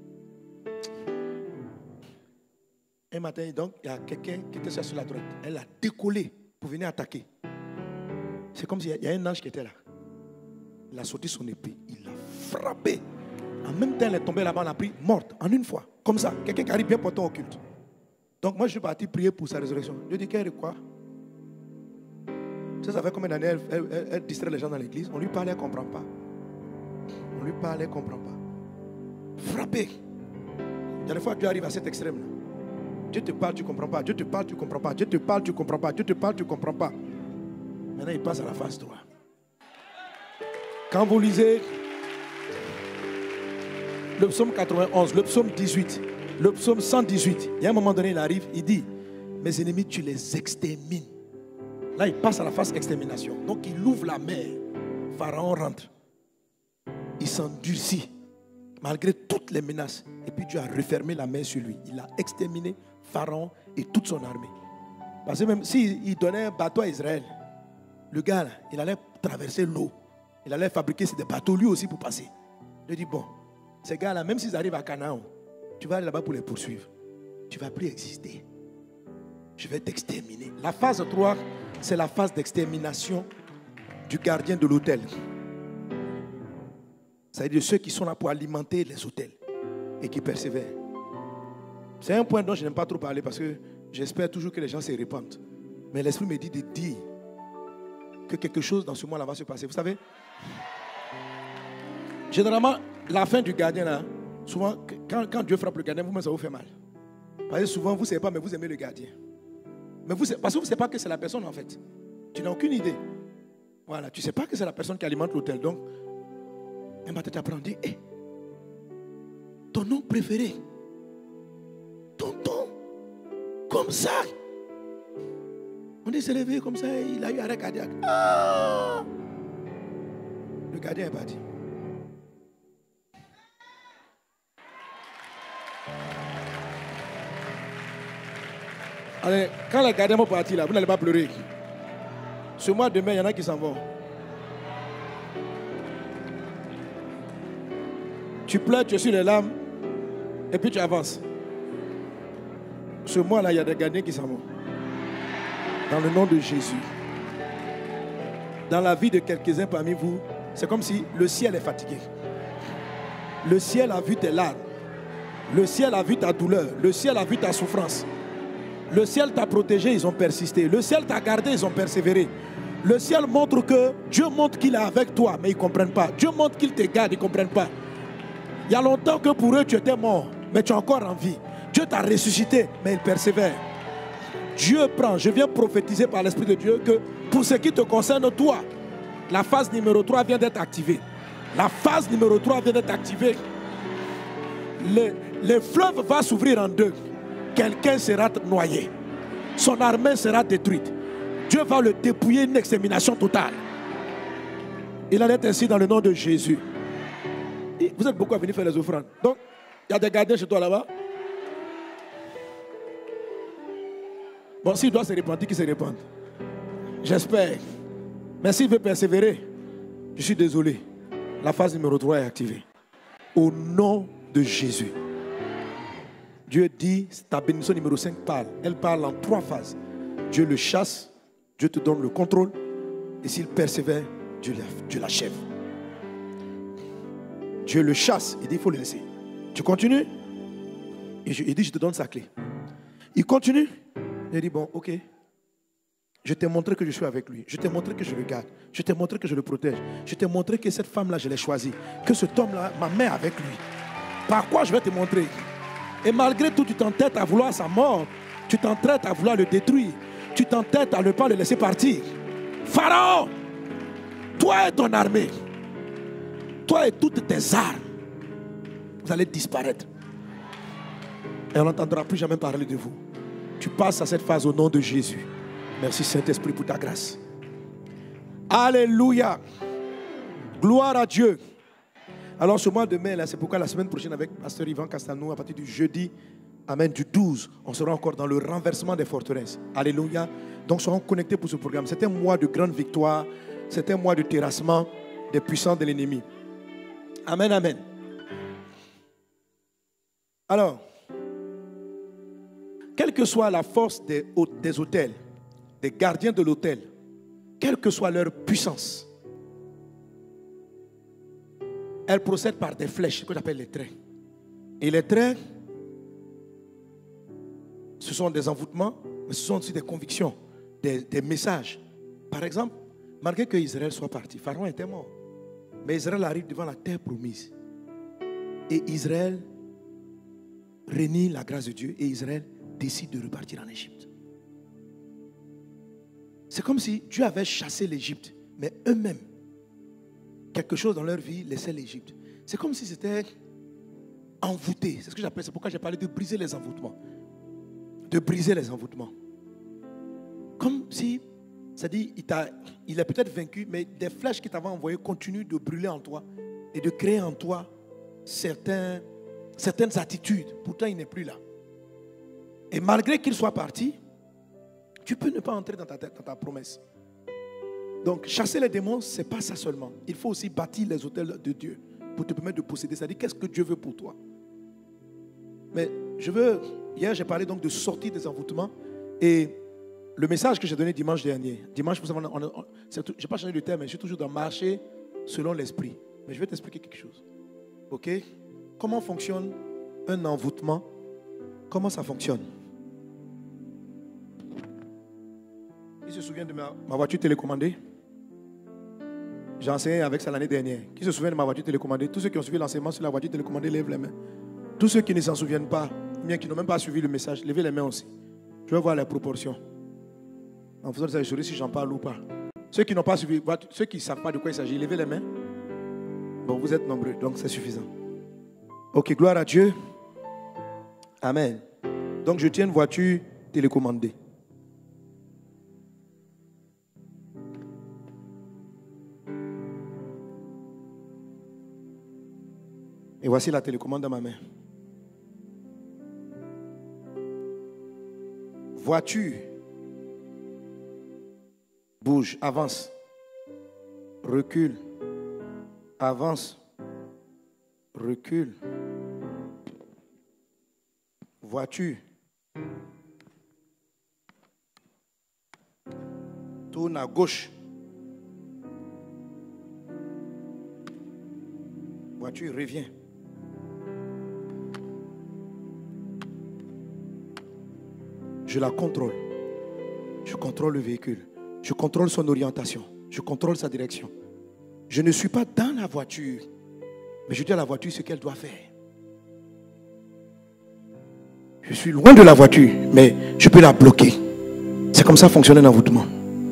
Un matin, donc, il y a quelqu'un qui était sur la droite. Elle a décollé pour venir attaquer. C'est comme s'il y a un ange qui était là. Il a sorti son épée, il l'a frappé. En même temps, elle est tombée là-bas, elle a pris morte, en une fois. Comme ça, quelqu'un qui arrive bien portant au culte. Donc moi, je suis parti prier pour sa résurrection. Je dis, qu'elle est quoi? Ça, ça fait combien d'années elle, elle, elle, elle distrait les gens dans l'église? On lui parle, elle ne comprend pas. On lui parle, elle ne comprend pas. Frappé. Il y a des fois, Dieu arrive à cet extrême-là. Dieu te parle, tu ne comprends pas. Dieu te parle, tu ne comprends pas. Dieu te parle, tu ne comprends pas. Dieu te parle, tu ne comprends pas. Maintenant, il passe à la phase trois. Quand vous lisez le psaume quatre-vingt-onze, le psaume dix-huit, Le psaume cent dix-huit. Il y a un moment donné, il arrive, il dit, mes ennemis, tu les extermines. Là, il passe à la phase extermination. Donc, il ouvre la mer. Pharaon rentre. Il s'endurcit, malgré toutes les menaces. Et puis, Dieu a refermé la mer sur lui. Il a exterminé Pharaon et toute son armée. Parce que même s'il donnait un bateau à Israël, le gars, là, il allait traverser l'eau. Il allait fabriquer des bateaux lui aussi pour passer. Il dit, bon, ces gars-là, même s'ils arrivent à Canaan, tu vas aller là-bas pour les poursuivre. Tu ne vas plus exister. Je vais t'exterminer. La phase trois, c'est la phase d'extermination du gardien de l'hôtel. C'est-à-dire ceux qui sont là pour alimenter les hôtels et qui persévèrent. C'est un point dont je n'aime pas trop parler parce que j'espère toujours que les gens se répandent. Mais l'Esprit me dit de dire que quelque chose dans ce mois-là va se passer. Vous savez, généralement, la fin du gardien, là, souvent, quand, quand Dieu frappe le gardien, vous-même, ça vous fait mal. Parce que souvent, vous ne savez pas, mais vous aimez le gardien. Mais vous, parce que vous ne savez pas que c'est la personne, en fait. Tu n'as aucune idée. Voilà, tu ne sais pas que c'est la personne qui alimente l'hôtel. Donc, un matin, tu apprends, dit, hey, ton nom préféré, tonton, comme ça. On est s'est levé comme ça, il a eu arrêt cardiaque. Ah! Le gardien est parti. Allez, quand les gardiens vont partir là, vous n'allez pas pleurer. Ce mois demain, il y en a qui s'en vont. Tu pleures, tu es sur les larmes, et puis tu avances. Ce mois-là, il y a des gardiens qui s'en vont. Dans le nom de Jésus. Dans la vie de quelques-uns parmi vous, c'est comme si le ciel est fatigué. Le ciel a vu tes larmes. Le ciel a vu ta douleur. Le ciel a vu ta souffrance. Le ciel t'a protégé, ils ont persisté. Le ciel t'a gardé, ils ont persévéré. Le ciel montre que Dieu montre qu'il est avec toi, mais ils ne comprennent pas. Dieu montre qu'il te garde, ils ne comprennent pas. Il y a longtemps que pour eux, tu étais mort, mais tu es encore en vie. Dieu t'a ressuscité, mais ils persévèrent. Dieu prend, je viens prophétiser par l'Esprit de Dieu que pour ce qui te concerne, toi, la phase numéro trois vient d'être activée. La phase numéro trois vient d'être activée. Le, le fleuve va s'ouvrir en deux. Quelqu'un sera noyé. Son armée sera détruite. Dieu va le dépouiller, une extermination totale. Il en est ainsi dans le nom de Jésus. Et vous êtes beaucoup à venir faire les offrandes. Donc, il y a des gardiens chez toi là-bas. Bon, s'il doit se repentir, qu'il se repente. J'espère. Mais s'il veut persévérer, je suis désolé. La phase numéro trois est activée. Au nom de Jésus. Dieu dit, ta bénédiction numéro cinq parle. Elle parle en trois phases. Dieu le chasse, Dieu te donne le contrôle. Et s'il persévère, Dieu l'achève. Dieu le chasse, il dit, il faut le laisser. Tu continues? Et je, il dit, je te donne sa clé. Il continue. Il dit, bon, ok. Je t'ai montré que je suis avec lui. Je t'ai montré que je le garde. Je t'ai montré que je le protège. Je t'ai montré que cette femme-là, je l'ai choisie. Que cet homme-là m'a mis avec lui. Par quoi je vais te montrer? Et malgré tout, tu t'entêtes à vouloir sa mort. Tu t'entêtes à vouloir le détruire. Tu t'entêtes à ne pas le laisser partir. Pharaon, toi et ton armée, toi et toutes tes armes, vous allez disparaître. Et on n'entendra plus jamais parler de vous. Tu passes à cette phase au nom de Jésus. Merci Saint-Esprit pour ta grâce. Alléluia. Gloire à Dieu. Alors ce mois de mai, là, c'est pourquoi la semaine prochaine avec Pasteur Yvan Castanou, à partir du jeudi, amen, du douze, on sera encore dans le renversement des forteresses. Alléluia. Donc serons connectés pour ce programme. C'est un mois de grande victoire. C'est un mois de terrassement des puissants de l'ennemi. Amen, amen. Alors, quelle que soit la force des, des hôtels, des gardiens de l'hôtel, quelle que soit leur puissance, elle procède par des flèches, que j'appelle les traits. Et les traits, ce sont des envoûtements, mais ce sont aussi des convictions, des, des messages. Par exemple, malgré que Israël soit parti, Pharaon était mort. Mais Israël arrive devant la terre promise. Et Israël renie la grâce de Dieu et Israël décide de repartir en Égypte. C'est comme si Dieu avait chassé l'Égypte, mais eux-mêmes, quelque chose dans leur vie laissait l'Égypte. C'est comme si c'était envoûter. C'est ce que j'appelle, c'est pourquoi j'ai parlé de briser les envoûtements. De briser les envoûtements. Comme si, c'est-à-dire, il, t'a, il est peut-être vaincu, mais des flèches qu'il t'avait envoyées continuent de brûler en toi et de créer en toi certains, certaines attitudes. Pourtant, il n'est plus là. Et malgré qu'il soit parti, tu peux ne pas entrer dans ta tête, dans ta promesse. Donc, chasser les démons, ce n'est pas ça seulement. Il faut aussi bâtir les autels de Dieu pour te permettre de posséder. C'est-à-dire, qu'est-ce que Dieu veut pour toi? Mais je veux... Hier, j'ai parlé donc de sortir des envoûtements. Et le message que j'ai donné dimanche dernier, dimanche, vous savez, on, on, on, je n'ai pas changé de terme, mais je suis toujours dans marcher selon l'esprit. Mais je vais t'expliquer quelque chose. OK? Comment fonctionne un envoûtement? Comment ça fonctionne? Qui se souvient de ma, ma voiture télécommandée? J'ai enseigné avec ça l'année dernière. Qui se souvient de ma voiture télécommandée? Tous ceux qui ont suivi l'enseignement sur la voiture télécommandée, lèvent les mains. Tous ceux qui ne s'en souviennent pas, bien qui n'ont même pas suivi le message, levez les mains aussi. Je veux voir les proportions. En faisant ça, je saurai si j'en parle ou pas. Ceux qui n'ont pas suivi, ceux qui ne savent pas de quoi il s'agit, levez les mains. Bon, vous êtes nombreux, donc c'est suffisant. Ok, gloire à Dieu. Amen. Donc je tiens une voiture télécommandée. Et voici la télécommande dans ma main. Voiture. Bouge, avance. Recule. Avance. Recule. Voiture. Tourne à gauche. Voiture, reviens. Je la contrôle. Je contrôle le véhicule. Je contrôle son orientation. Je contrôle sa direction. Je ne suis pas dans la voiture, mais je dis à la voiture ce qu'elle doit faire. Je suis loin de la voiture, mais je peux la bloquer. C'est comme ça fonctionne un envoûtement.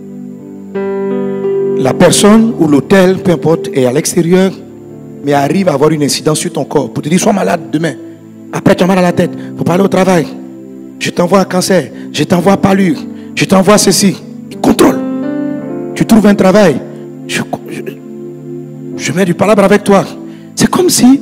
La personne ou l'hôtel, peu importe, est à l'extérieur, mais arrive à avoir une incidence sur ton corps pour te dire sois malade demain. Après tu as mal à la tête, il faut parler au travail. Je t'envoie un cancer, je t'envoie palure, je t'envoie ceci. Il contrôle. Tu trouves un travail, je, je, je mets du palabre avec toi. C'est comme si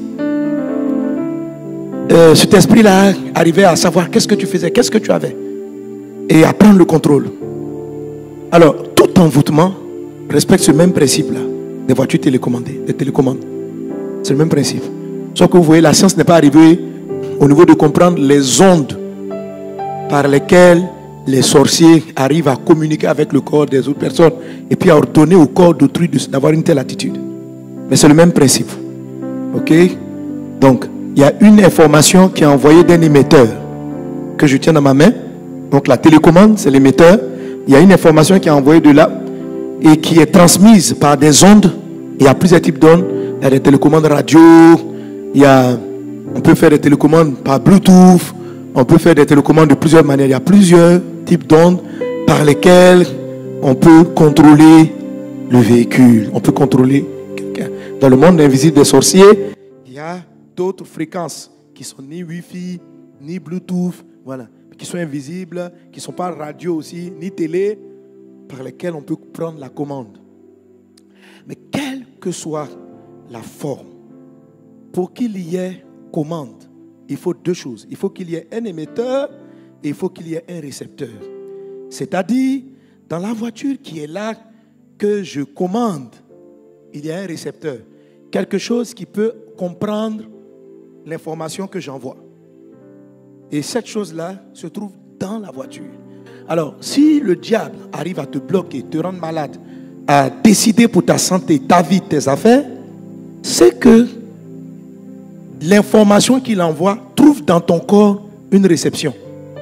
euh, cet esprit-là arrivait à savoir qu'est-ce que tu faisais, qu'est-ce que tu avais, et à prendre le contrôle. Alors, tout envoûtement respecte ce même principe-là, des voitures télécommandées, des télécommandes. C'est le même principe. Sauf que vous voyez, la science n'est pas arrivée au niveau de comprendre les ondes par lesquelles les sorciers arrivent à communiquer avec le corps des autres personnes et puis à ordonner au corps d'autrui d'avoir une telle attitude. Mais c'est le même principe. Ok? Donc, il y a une information qui est envoyée d'un émetteur que je tiens dans ma main. Donc, la télécommande, c'est l'émetteur. Il y a une information qui est envoyée de là et qui est transmise par des ondes. Il y a plusieurs types d'ondes. Il y a des télécommandes radio. Il y a, on peut faire des télécommandes par Bluetooth. On peut faire des télécommandes de plusieurs manières. Il y a plusieurs types d'ondes par lesquelles on peut contrôler le véhicule. On peut contrôler quelqu'un. Dans le monde invisible des sorciers, il y a d'autres fréquences qui sont ni Wi-Fi, ni Bluetooth, voilà, qui sont invisibles, qui ne sont pas radio aussi, ni télé, par lesquelles on peut prendre la commande. Mais quelle que soit la forme, pour qu'il y ait commande, il faut deux choses. Il faut qu'il y ait un émetteur et il faut qu'il y ait un récepteur. C'est-à-dire, dans la voiture qui est là, que je commande, il y a un récepteur. Quelque chose qui peut comprendre l'information que j'envoie. Et cette chose-là se trouve dans la voiture. Alors, si le diable arrive à te bloquer, te rendre malade, à décider pour ta santé, ta vie, tes affaires, c'est que l'information qu'il envoie trouve dans ton corps une réception.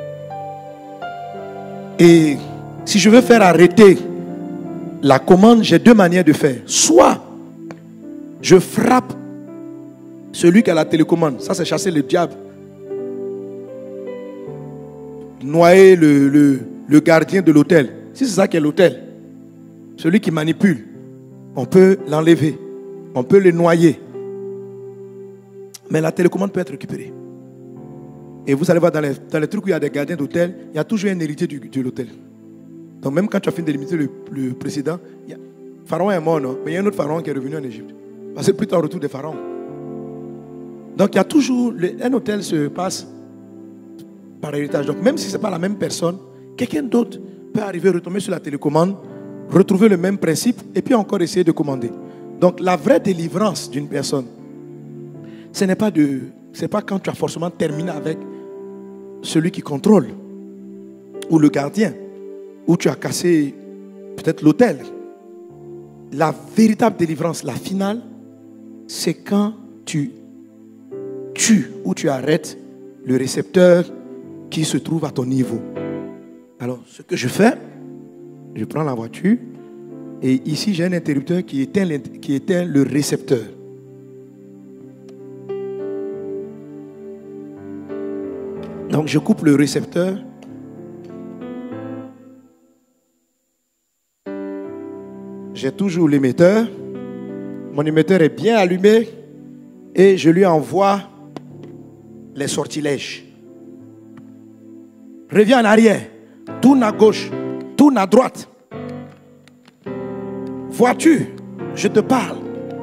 Et si je veux faire arrêter la commande, j'ai deux manières de faire. Soit je frappe celui qui a la télécommande. Ça, c'est chasser le diable. Noyer le, le, le gardien de l'hôtel. Si c'est ça qui est l'hôtel, celui qui manipule, on peut l'enlever. On peut le noyer. Mais la télécommande peut être récupérée. Et vous allez voir dans les, dans les trucs où il y a des gardiens d'hôtel, il y a toujours un héritier du, de l'hôtel. Donc même quand tu as fini de limiter le, le précédent, il y a, Pharaon est mort, non? Mais il y a un autre Pharaon qui est revenu en Égypte. Parce que plus tard, retour des pharaons. Donc il y a toujours, le, un hôtel se passe par héritage. Donc même si ce n'est pas la même personne, quelqu'un d'autre peut arriver, retomber sur la télécommande, retrouver le même principe et puis encore essayer de commander. Donc la vraie délivrance d'une personne, ce n'est pas de, c'est pas quand tu as forcément terminé avec celui qui contrôle ou le gardien, ou tu as cassé peut-être l'hôtel. La véritable délivrance, la finale, c'est quand tu tues ou tu arrêtes le récepteur qui se trouve à ton niveau. Alors, ce que je fais, je prends la voiture et ici j'ai un interrupteur qui éteint, qui éteint le récepteur. Donc, je coupe le récepteur. J'ai toujours l'émetteur. Mon émetteur est bien allumé et je lui envoie les sortilèges. Reviens en arrière, tourne à gauche, tourne à droite. Vois-tu, je te parle.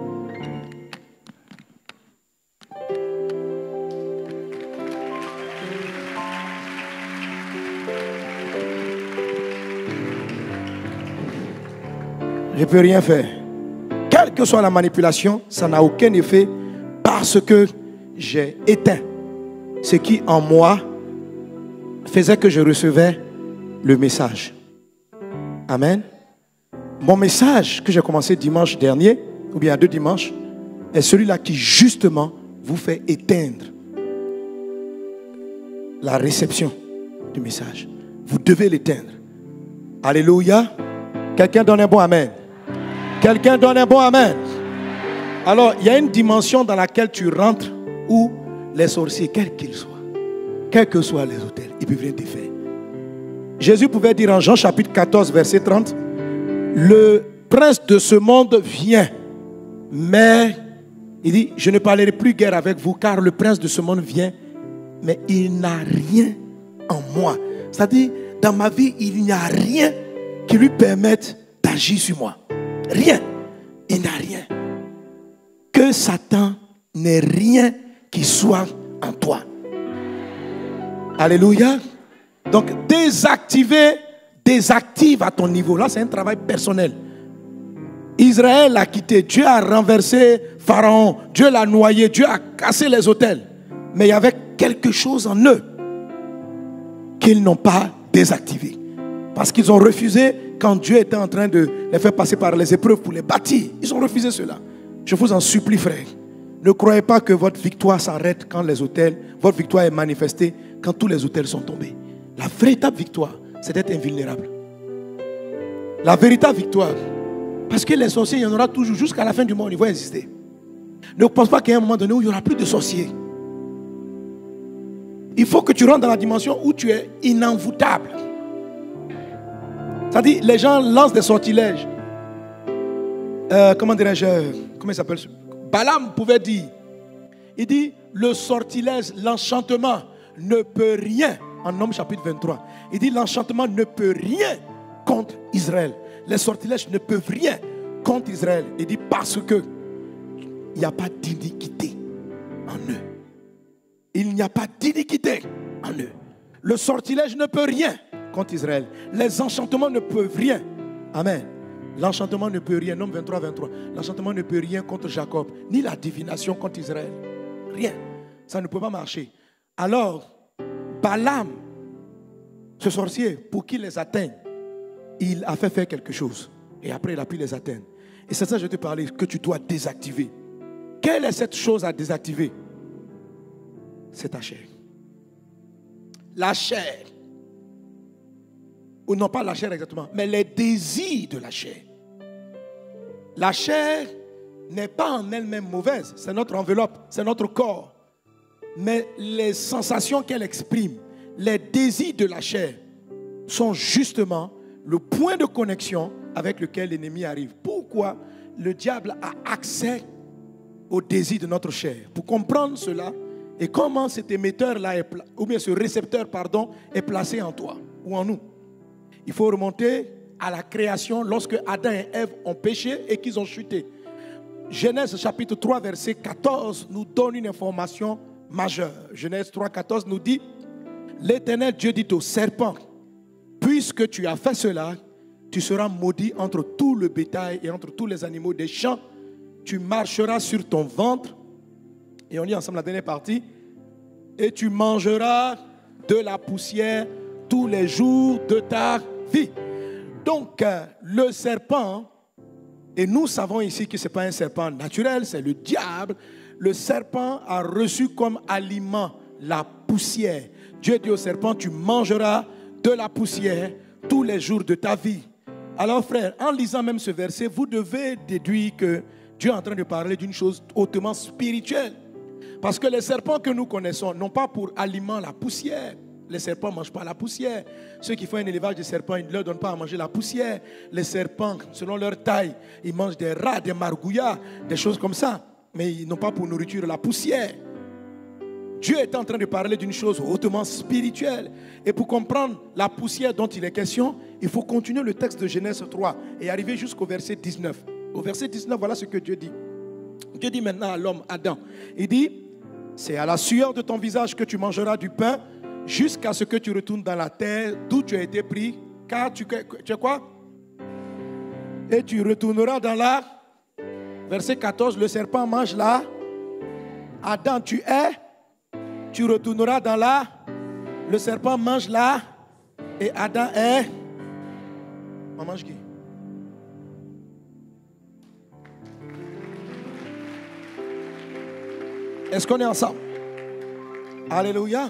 Je ne peux rien faire. Quelle que soit la manipulation, ça n'a aucun effet parce que j'ai éteint ce qui en moi faisait que je recevais le message. Amen. Mon message que j'ai commencé dimanche dernier, ou bien deux dimanches, est celui-là qui justement vous fait éteindre la réception du message. Vous devez l'éteindre. Alléluia. Quelqu'un donne un bon amen. Quelqu'un donne un bon amen. Alors, il y a une dimension dans laquelle tu rentres où les sorciers, quels qu'ils soient, quels que soient les hôtels, ils peuvent rien te faire. Jésus pouvait dire en Jean chapitre quatorze, verset trente, le prince de ce monde vient, mais il dit, je ne parlerai plus guère avec vous, car le prince de ce monde vient, mais il n'a rien en moi. C'est-à-dire, dans ma vie, il n'y a rien qui lui permette d'agir sur moi. Rien. Il n'a rien. Que Satan n'ait rien qui soit en toi. Alléluia. Donc, désactiver, désactive à ton niveau. Là, c'est un travail personnel. Israël a quitté. Dieu a renversé Pharaon. Dieu l'a noyé. Dieu a cassé les autels. Mais il y avait quelque chose en eux qu'ils n'ont pas désactivé. Parce qu'ils ont refusé quand Dieu était en train de les faire passer par les épreuves pour les bâtir. Ils ont refusé cela. Je vous en supplie, frère. Ne croyez pas que votre victoire s'arrête quand les autels, votre victoire est manifestée quand tous les autels sont tombés. La véritable victoire, c'est d'être invulnérable. La véritable victoire, parce que les sorciers, il y en aura toujours jusqu'à la fin du monde, ils vont exister. Ne pense pas qu'il y a un moment donné où il n'y aura plus de sorciers. Il faut que tu rentres dans la dimension où tu es inenvoûtable. C'est-à-dire, les gens lancent des sortilèges. Euh, comment dirais-je? Comment il s'appelle? Balaam pouvait dire. Il dit, le sortilège, l'enchantement ne peut rien. En Nombre chapitre vingt-trois. Il dit, l'enchantement ne peut rien contre Israël. Les sortilèges ne peuvent rien contre Israël. Il dit, parce que il n'y a pas d'iniquité en eux. Il n'y a pas d'iniquité en eux. Le sortilège ne peut rien contre Israël. Les enchantements ne peuvent rien. Amen. L'enchantement ne peut rien. Nombre vingt-trois, vingt-trois. L'enchantement ne peut rien contre Jacob. Ni la divination contre Israël. Rien. Ça ne peut pas marcher. Alors, Balaam, ce sorcier, pour qu'il les atteigne, il a fait faire quelque chose. Et après, il a pu les atteindre. Et c'est ça que je te parlais, que tu dois désactiver. Quelle est cette chose à désactiver? C'est ta chair. La chair. Ou non pas la chair exactement, mais les désirs de la chair. La chair n'est pas en elle-même mauvaise. C'est notre enveloppe, c'est notre corps. Mais les sensations qu'elle exprime, les désirs de la chair, sont justement le point de connexion avec lequel l'ennemi arrive. Pourquoi le diable a accès au désir de notre chair. Pour comprendre cela et comment cet émetteur-là, est, ou bien ce récepteur, pardon, est placé en toi ou en nous, il faut remonter à la création lorsque Adam et Ève ont péché et qu'ils ont chuté. Genèse chapitre trois, verset quatorze nous donne une information majeure. Genèse trois, quatorze nous dit: l'Éternel Dieu dit au serpent, puisque tu as fait cela, tu seras maudit entre tout le bétail et entre tous les animaux des champs. Tu marcheras sur ton ventre. Et on lit ensemble la dernière partie. Et tu mangeras de la poussière tous les jours de ta vie. Donc, euh, le serpent, et nous savons ici que ce n'est pas un serpent naturel, c'est le diable. Le serpent a reçu comme aliment la poussière. Dieu dit au serpent, tu mangeras de la poussière tous les jours de ta vie. Alors frère, en lisant même ce verset, vous devez déduire que Dieu est en train de parler d'une chose hautement spirituelle. Parce que les serpents que nous connaissons n'ont pas pour aliment la poussière. Les serpents ne mangent pas la poussière. Ceux qui font un élevage de serpents, ils ne leur donnent pas à manger la poussière. Les serpents, selon leur taille, ils mangent des rats, des margouillas, des choses comme ça. Mais ils n'ont pas pour nourriture la poussière. Dieu est en train de parler d'une chose hautement spirituelle. Et pour comprendre la poussière dont il est question, il faut continuer le texte de Genèse trois et arriver jusqu'au verset dix-neuf. Au verset dix-neuf, voilà ce que Dieu dit. Dieu dit maintenant à l'homme, Adam, il dit, c'est à la sueur de ton visage que tu mangeras du pain jusqu'à ce que tu retournes dans la terre d'où tu as été pris. Car tu, tu es quoi? Et tu retourneras dans la... Verset quatorze, le serpent mange là. Adam, tu es... Tu retourneras dans la... Le serpent mange là. Et Adam est... On mange qui? Est-ce qu'on est ensemble? Alléluia.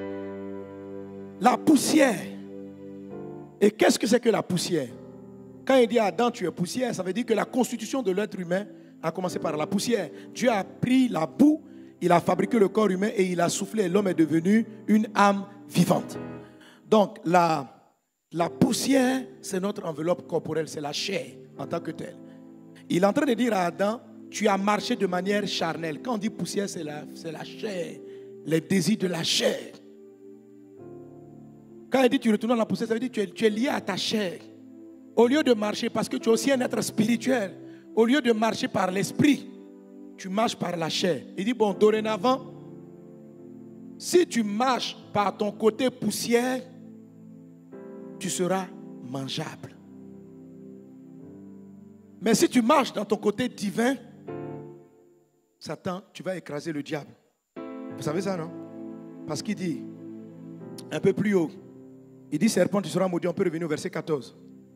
La poussière. Et qu'est-ce que c'est que la poussière? Quand il dit à Adam, tu es poussière, ça veut dire que la constitution de l'être humain a commencé par la poussière. Dieu a pris la boue, il a fabriqué le corps humain et il a soufflé et l'homme est devenu une âme vivante. Donc la, la poussière, c'est notre enveloppe corporelle, c'est la chair en tant que telle. Il est en train de dire à Adam, tu as marché de manière charnelle. Quand on dit poussière, c'est la, c'est la chair, les désirs de la chair. Quand il dit tu retournes dans la poussière, ça veut dire que tu es, tu es lié à ta chair. Au lieu de marcher, parce que tu es aussi un être spirituel, au lieu de marcher par l'esprit, tu marches par la chair. Il dit, bon, dorénavant, si tu marches par ton côté poussière, tu seras mangeable. Mais si tu marches dans ton côté divin, Satan, tu vas écraser le diable. Vous savez ça, non? Parce qu'il dit, un peu plus haut, il dit, serpent, tu seras maudit. On peut revenir au verset quatorze.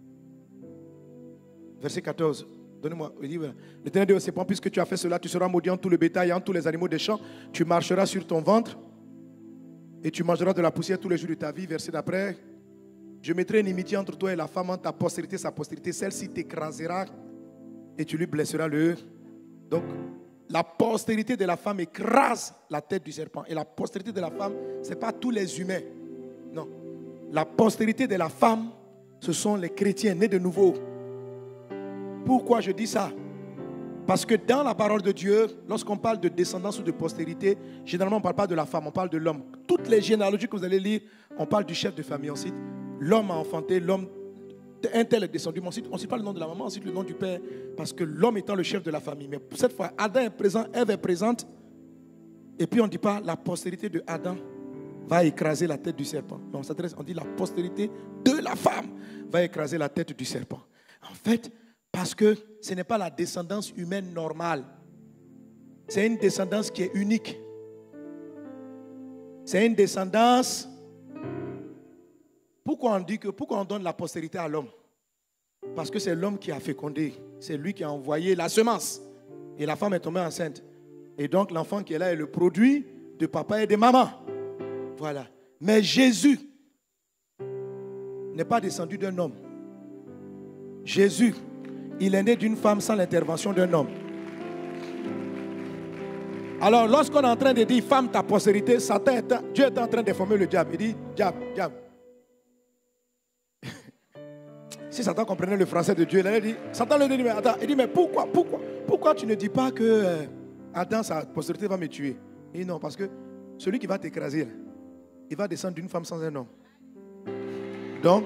Verset quatorze. Donnez-moi. Il dit, l'Éternel dit au serpent, puisque tu as fait cela, tu seras maudit en tout le bétail et en tous les animaux des champs. Tu marcheras sur ton ventre et tu mangeras de la poussière tous les jours de ta vie. Verset d'après. Je mettrai une inimitié entre toi et la femme, entre ta postérité et sa postérité. Celle-ci t'écrasera et tu lui blesseras le. Donc, la postérité de la femme écrase la tête du serpent. Et la postérité de la femme, ce n'est pas tous les humains. Non. La postérité de la femme, ce sont les chrétiens nés de nouveau. Pourquoi je dis ça? Parce que dans la parole de Dieu, lorsqu'on parle de descendance ou de postérité, généralement on ne parle pas de la femme, on parle de l'homme. Toutes les généalogies que vous allez lire, on parle du chef de famille. On cite l'homme a enfanté, l'homme, un tel est descendu. On cite, on cite pas le nom de la maman, on cite le nom du père. Parce que l'homme étant le chef de la famille. Mais cette fois, Adam est présent, Ève est présente. Et puis on ne dit pas la postérité de Adam va écraser la tête du serpent. Mais on s'adresse, on dit la postérité de la femme va écraser la tête du serpent. En fait, parce que ce n'est pas la descendance humaine normale. C'est une descendance qui est unique. C'est une descendance. Pourquoi on dit que, pourquoi on donne la postérité à l'homme? Parce que c'est l'homme qui a fécondé. C'est lui qui a envoyé la semence. Et la femme est tombée enceinte. Et donc l'enfant qui est là est le produit de papa et de maman. Voilà. Mais Jésus n'est pas descendu d'un homme. Jésus, il est né d'une femme sans l'intervention d'un homme. Alors, lorsqu'on est en train de dire femme, ta postérité, Satan est, Dieu est en train de former le diable. Il dit diable, diable. Si Satan comprenait le français de Dieu, il allait dire, Satan lui dit, mais attends, il dit, mais pourquoi, pourquoi, pourquoi tu ne dis pas que euh, Adam, sa postérité va me tuer. Et non, parce que celui qui va t'écraser, il va descendre d'une femme sans un homme. Donc,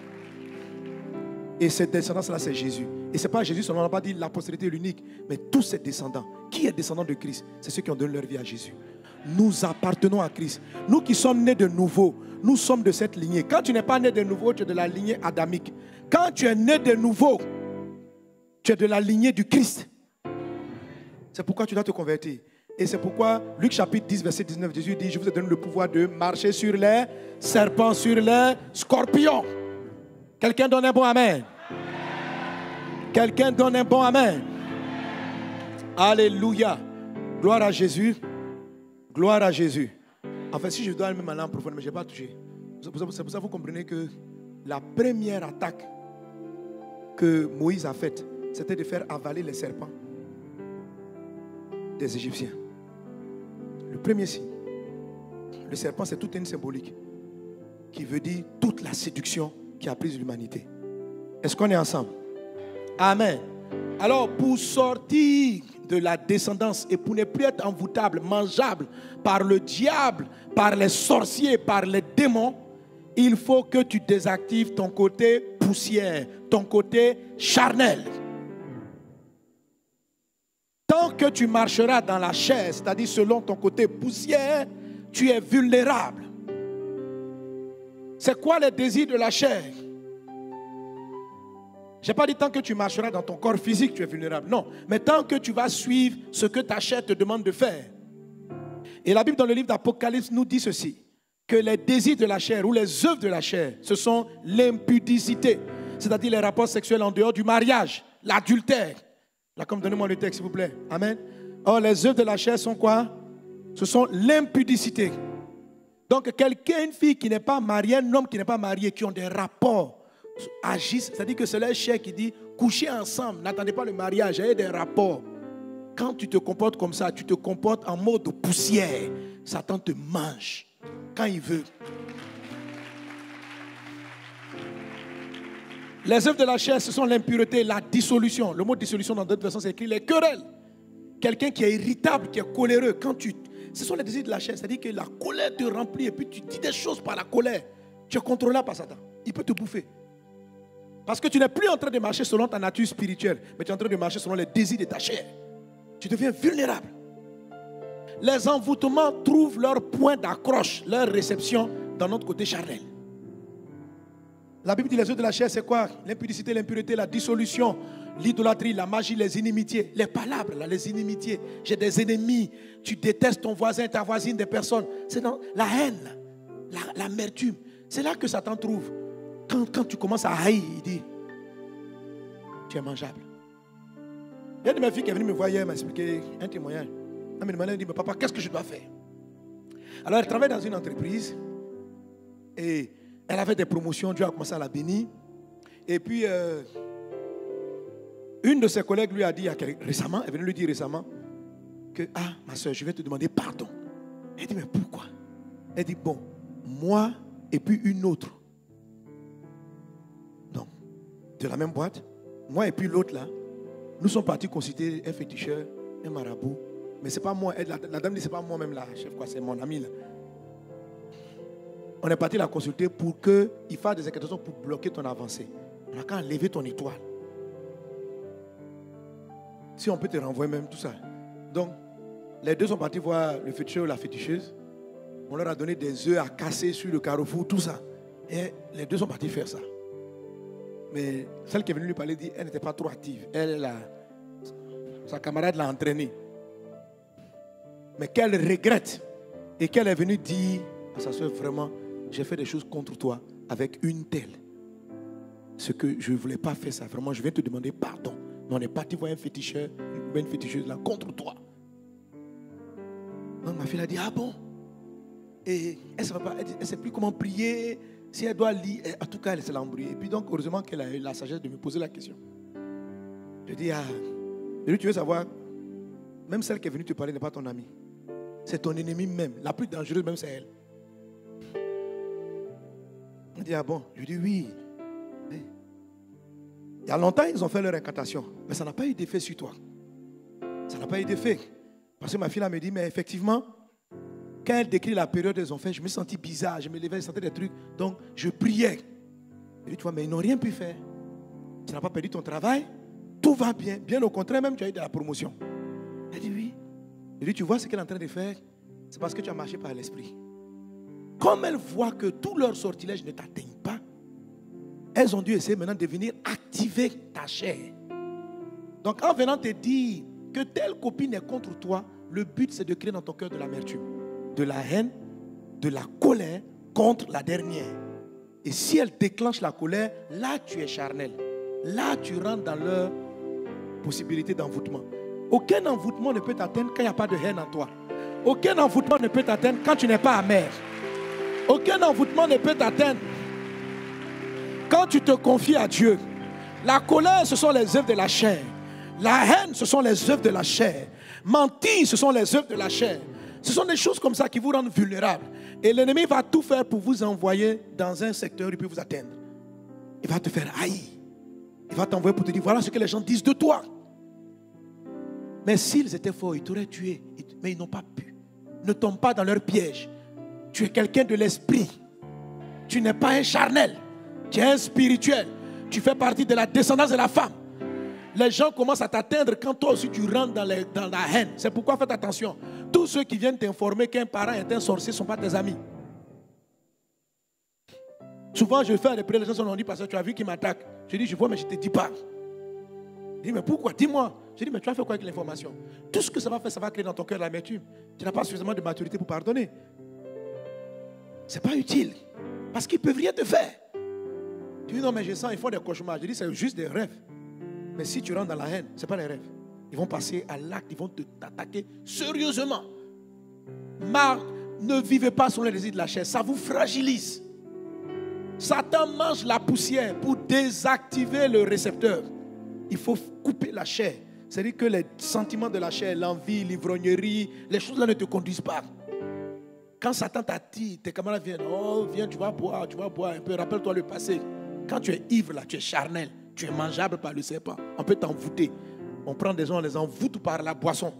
et cette descendance-là, c'est Jésus. Et ce n'est pas Jésus, on n'a pas dit la postérité est l'unique, mais tous ces descendants. Qui est descendant de Christ? C'est ceux qui ont donné leur vie à Jésus. Nous appartenons à Christ. Nous qui sommes nés de nouveau, nous sommes de cette lignée. Quand tu n'es pas né de nouveau, tu es de la lignée adamique. Quand tu es né de nouveau, tu es de la lignée du Christ. C'est pourquoi tu dois te convertir. Et c'est pourquoi Luc chapitre dix, verset dix-neuf, Jésus dit, je vous ai donné le pouvoir de marcher sur les serpents, sur les scorpions. Quelqu'un donne un bon amen. Quelqu'un donne un bon amen. Alléluia. Gloire à Jésus. Gloire à Jésus. En fait, si je dois même aller en profondeur, mais je n'ai pas touché. C'est pour ça que vous comprenez que la première attaque que Moïse a faite, c'était de faire avaler les serpents des Égyptiens. Le premier signe. Le serpent, c'est toute une symbolique qui veut dire toute la séduction qui a pris l'humanité. Est-ce qu'on est ensemble? Amen. Alors, pour sortir de la descendance et pour ne plus être envoûtable, mangeable par le diable, par les sorciers, par les démons, il faut que tu désactives ton côté poussière, ton côté charnel. Tant que tu marcheras dans la chair, c'est-à-dire selon ton côté poussière, tu es vulnérable. C'est quoi les désirs de la chair? Je n'ai pas dit tant que tu marcheras dans ton corps physique, tu es vulnérable. Non, mais tant que tu vas suivre ce que ta chair te demande de faire. Et la Bible dans le livre d'Apocalypse nous dit ceci, que les désirs de la chair ou les œuvres de la chair, ce sont l'impudicité, c'est-à-dire les rapports sexuels en dehors du mariage, l'adultère. Là, comme donnez-moi le texte s'il vous plaît. Amen. Or, les œuvres de la chair sont quoi? Ce sont l'impudicité. Donc, quelqu'un, une fille qui n'est pas mariée, un homme qui n'est pas marié, qui ont des rapports, agissent, c'est-à-dire que c'est leur chair qui dit couchez ensemble, n'attendez pas le mariage, ayez des rapports. Quand tu te comportes comme ça, tu te comportes en mode poussière. Satan te mange quand il veut. Les œuvres de la chair, ce sont l'impureté, la dissolution. Le mot dissolution dans d'autres versions, c'est écrit les querelles. Quelqu'un qui est irritable, qui est coléreux, quand tu, ce sont les désirs de la chair, c'est-à-dire que la colère te remplit et puis tu dis des choses par la colère. Tu es contrôlé par Satan. Il peut te bouffer. Parce que tu n'es plus en train de marcher selon ta nature spirituelle, mais tu es en train de marcher selon les désirs de ta chair. Tu deviens vulnérable. Les envoûtements trouvent leur point d'accroche, leur réception dans notre côté charnel. La Bible dit les œuvres de la chair, c'est quoi? L'impudicité, l'impureté, la dissolution, l'idolâtrie, la magie, les inimitiés. Les palabres, là, les inimitiés. J'ai des ennemis. Tu détestes ton voisin, ta voisine, des personnes. C'est dans la haine, l'amertume. C'est là que Satan trouve. Quand, quand tu commences à haïr, il dit, tu es mangeable. Il y a une de mes filles qui est venue me voir hier, elle m'a expliqué un témoignage. Elle m'a demandé, elle dit, mais papa, qu'est-ce que je dois faire? Alors elle travaille dans une entreprise et elle avait des promotions, Dieu a commencé à la bénir. Et puis, euh, une de ses collègues lui a dit récemment, elle est venue lui dire récemment, que, ah, ma soeur, je vais te demander pardon. Elle dit, mais pourquoi? Elle dit, bon, moi et puis une autre. Non, de la même boîte, moi et puis l'autre là, nous sommes partis consulter un féticheur, un marabout. Mais c'est pas moi, la, la dame dit, c'est pas moi-même la chef, quoi, c'est mon ami là. On est parti la consulter pour qu'il fasse des incantations pour bloquer ton avancée. On a qu'à enlever ton étoile. Si on peut te renvoyer même tout ça. Donc, les deux sont partis voir le féticheur ou la féticheuse. On leur a donné des œufs à casser sur le carrefour, tout ça. Et les deux sont partis faire ça. Mais celle qui est venue lui parler dit, elle n'était pas trop active. Elle, elle a, sa camarade l'a entraînée. Mais qu'elle regrette et qu'elle est venue dire à sa soeur, vraiment, j'ai fait des choses contre toi avec une telle. Ce que je ne voulais pas faire ça. Vraiment, je viens te demander pardon. Mais on est parti voir un féticheur, une féticheuse là, contre toi. Donc ma fille a dit, ah bon? Et elle ne sait plus comment prier. Si elle doit lire, en tout cas, elle s'est embrouillée. Et puis donc, heureusement qu'elle a eu la sagesse de me poser la question. Je dis, ah, tu veux savoir, même celle qui est venue te parler n'est pas ton amie. C'est ton ennemi même. La plus dangereuse même, c'est elle. Elle dit, ah bon? Je dis, oui. Il y a longtemps, ils ont fait leur incantation. Mais ça n'a pas eu d'effet sur toi. Ça n'a pas eu d'effet. Parce que ma fille là me dit, mais effectivement, quand elle décrit la période qu'ils ont fait, je me sentis bizarre, je me levais, je sentais des trucs. Donc, je priais. Je dis, tu vois, mais ils n'ont rien pu faire. Tu n'as pas perdu ton travail, tout va bien. Bien au contraire, même tu as eu de la promotion. Elle dit, oui. Je dis, tu vois ce qu'elle est en train de faire? C'est parce que tu as marché par l'esprit. Comme elles voient que tous leurs sortilèges ne t'atteignent pas, elles ont dû essayer maintenant de venir activer ta chair. Donc, en venant te dire que telle copine est contre toi, le but c'est de créer dans ton cœur de l'amertume, de la haine, de la colère contre la dernière. Et si elle déclenche la colère, là tu es charnel. Là tu rentres dans leur possibilité d'envoûtement. Aucun envoûtement ne peut t'atteindre quand il n'y a pas de haine en toi. Aucun envoûtement ne peut t'atteindre quand tu n'es pas amer. Aucun envoûtement ne peut t'atteindre quand tu te confies à Dieu. La colère, ce sont les œuvres de la chair. La haine, ce sont les œuvres de la chair. Mentir, ce sont les œuvres de la chair. Ce sont des choses comme ça qui vous rendent vulnérables. Et l'ennemi va tout faire pour vous envoyer dans un secteur où il peut vous atteindre. Il va te faire haïr. Il va t'envoyer pour te dire, voilà ce que les gens disent de toi. Mais s'ils étaient forts, ils t'auraient tué. Mais ils n'ont pas pu. Ne tombe pas dans leur piège. Tu es quelqu'un de l'esprit. Tu n'es pas un charnel. Tu es un spirituel. Tu fais partie de la descendance de la femme. Les gens commencent à t'atteindre quand toi aussi tu rentres dans, les, dans la haine. C'est pourquoi faites attention. Tous ceux qui viennent t'informer qu'un parent est un sorcier ne sont pas tes amis. Souvent je fais des prières, les gens ont dit, parce que tu as vu qu'il m'attaque. Je dis, je vois, mais je ne te dis pas. Je dis, mais pourquoi? Dis-moi. Je dis, mais tu as fait quoi avec l'information? Tout ce que ça va faire, ça va créer dans ton cœur l'amertume. Tu n'as pas suffisamment de maturité pour pardonner. Ce n'est pas utile. Parce qu'ils ne peuvent rien te faire. Tu dis, non, mais je sens, ils font des cauchemars. Je dis, c'est juste des rêves. Mais si tu rentres dans la haine, ce n'est pas des rêves. Ils vont passer à l'acte, ils vont t'attaquer sérieusement. Mais ne vivez pas sur les désirs de la chair, ça vous fragilise. Satan mange la poussière pour désactiver le récepteur. Il faut couper la chair. C'est-à-dire que les sentiments de la chair, l'envie, l'ivrognerie, les choses là ne te conduisent pas. Quand Satan t'attire, tes camarades viennent, oh viens, tu vas boire, tu vas boire un peu, rappelle-toi le passé. Quand tu es ivre là, tu es charnel, tu es mangeable par le serpent. On peut t'envoûter. On prend des gens, on les envoûte par la boisson,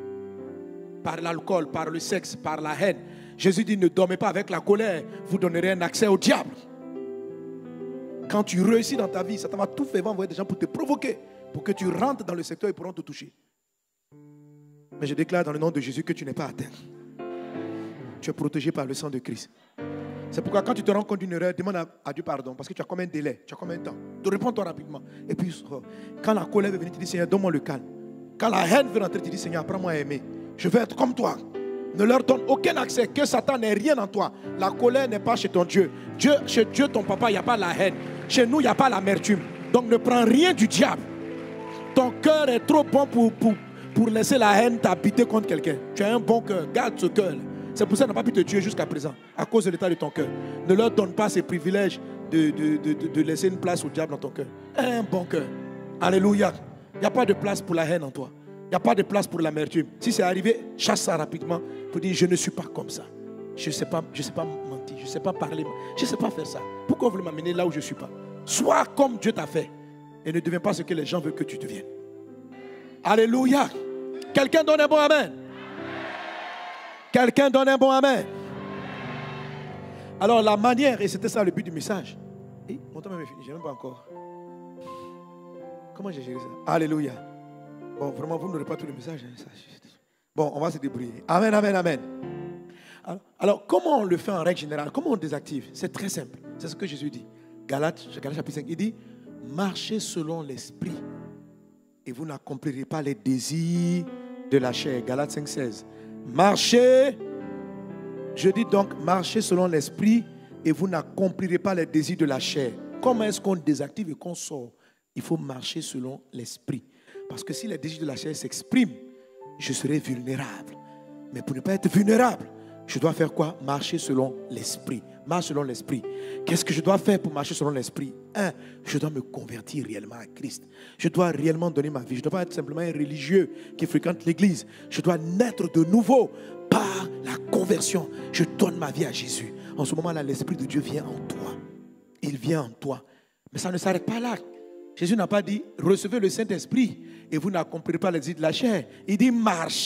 par l'alcool, par le sexe, par la haine. Jésus dit, ne dormez pas avec la colère, vous donnerez un accès au diable. Quand tu réussis dans ta vie, Satan va tout faire, va envoyer des gens pour te provoquer, pour que tu rentres dans le secteur et pourront te toucher. Mais je déclare dans le nom de Jésus que tu n'es pas atteint. Tu es protégé par le sang de Christ. C'est pourquoi quand tu te rends compte d'une erreur, demande à, à Dieu pardon. Parce que tu as combien de délai? Tu as combien de temps? Tu réponds-toi rapidement. Et puis, quand la colère veut venir, tu dis, Seigneur, donne-moi le calme. Quand la haine veut rentrer, tu dis, Seigneur, apprends-moi à aimer. Je veux être comme toi. Ne leur donne aucun accès. Que Satan n'ait rien en toi. La colère n'est pas chez ton Dieu. Dieu chez Dieu, ton papa, il n'y a pas la haine. Chez nous, il n'y a pas l'amertume. Donc ne prends rien du diable. Ton cœur est trop bon pour, pour, pour laisser la haine t'habiter contre quelqu'un. Tu as un bon cœur. Garde ce cœur. C'est pour ça qu'il n'a pas pu te tuer jusqu'à présent, à cause de l'état de ton cœur. Ne leur donne pas ces privilèges de, de, de, de, de laisser une place au diable dans ton cœur. Un bon cœur. Alléluia. Il n'y a pas de place pour la haine en toi. Il n'y a pas de place pour l'amertume. Si c'est arrivé, chasse ça rapidement pour dire, je ne suis pas comme ça. Je ne sais pas, je sais pas mentir, je ne sais pas parler, je ne sais pas faire ça. Pourquoi vous voulez m'amener là où je ne suis pas? Sois comme Dieu t'a fait et ne deviens pas ce que les gens veulent que tu deviennes. Alléluia. Quelqu'un donne un bon amen. Quelqu'un donne un bon amen. Alors la manière, et c'était ça le but du message. Et mon temps même est fini, je n'ai même pas encore. Comment j'ai géré ça? Alléluia. Bon, vraiment, vous n'aurez pas tout le message. Bon, on va se débrouiller. Amen, amen, amen. Alors, alors, comment on le fait en règle générale? Comment on désactive? C'est très simple. C'est ce que Jésus dit. Galates, Galates chapitre cinq, il dit, marchez selon l'esprit et vous n'accomplirez pas les désirs de la chair. Galates cinq, seize. Marchez, je dis donc, marchez selon l'esprit et vous n'accomplirez pas les désirs de la chair. Comment est-ce qu'on désactive et qu'on sort? Il faut marcher selon l'esprit. Parce que si les désirs de la chair s'expriment, je serai vulnérable. Mais pour ne pas être vulnérable, je dois faire quoi? Marcher selon l'esprit. Marche selon l'esprit. Qu'est-ce que je dois faire pour marcher selon l'esprit? Un, je dois me convertir réellement à Christ. Je dois réellement donner ma vie. Je ne dois pas être simplement un religieux qui fréquente l'église. Je dois naître de nouveau par la conversion. Je donne ma vie à Jésus. En ce moment-là, l'Esprit de Dieu vient en toi. Il vient en toi. Mais ça ne s'arrête pas là. Jésus n'a pas dit, recevez le Saint-Esprit et vous n'accomplirez pas les désirs de la chair. Il dit, marchez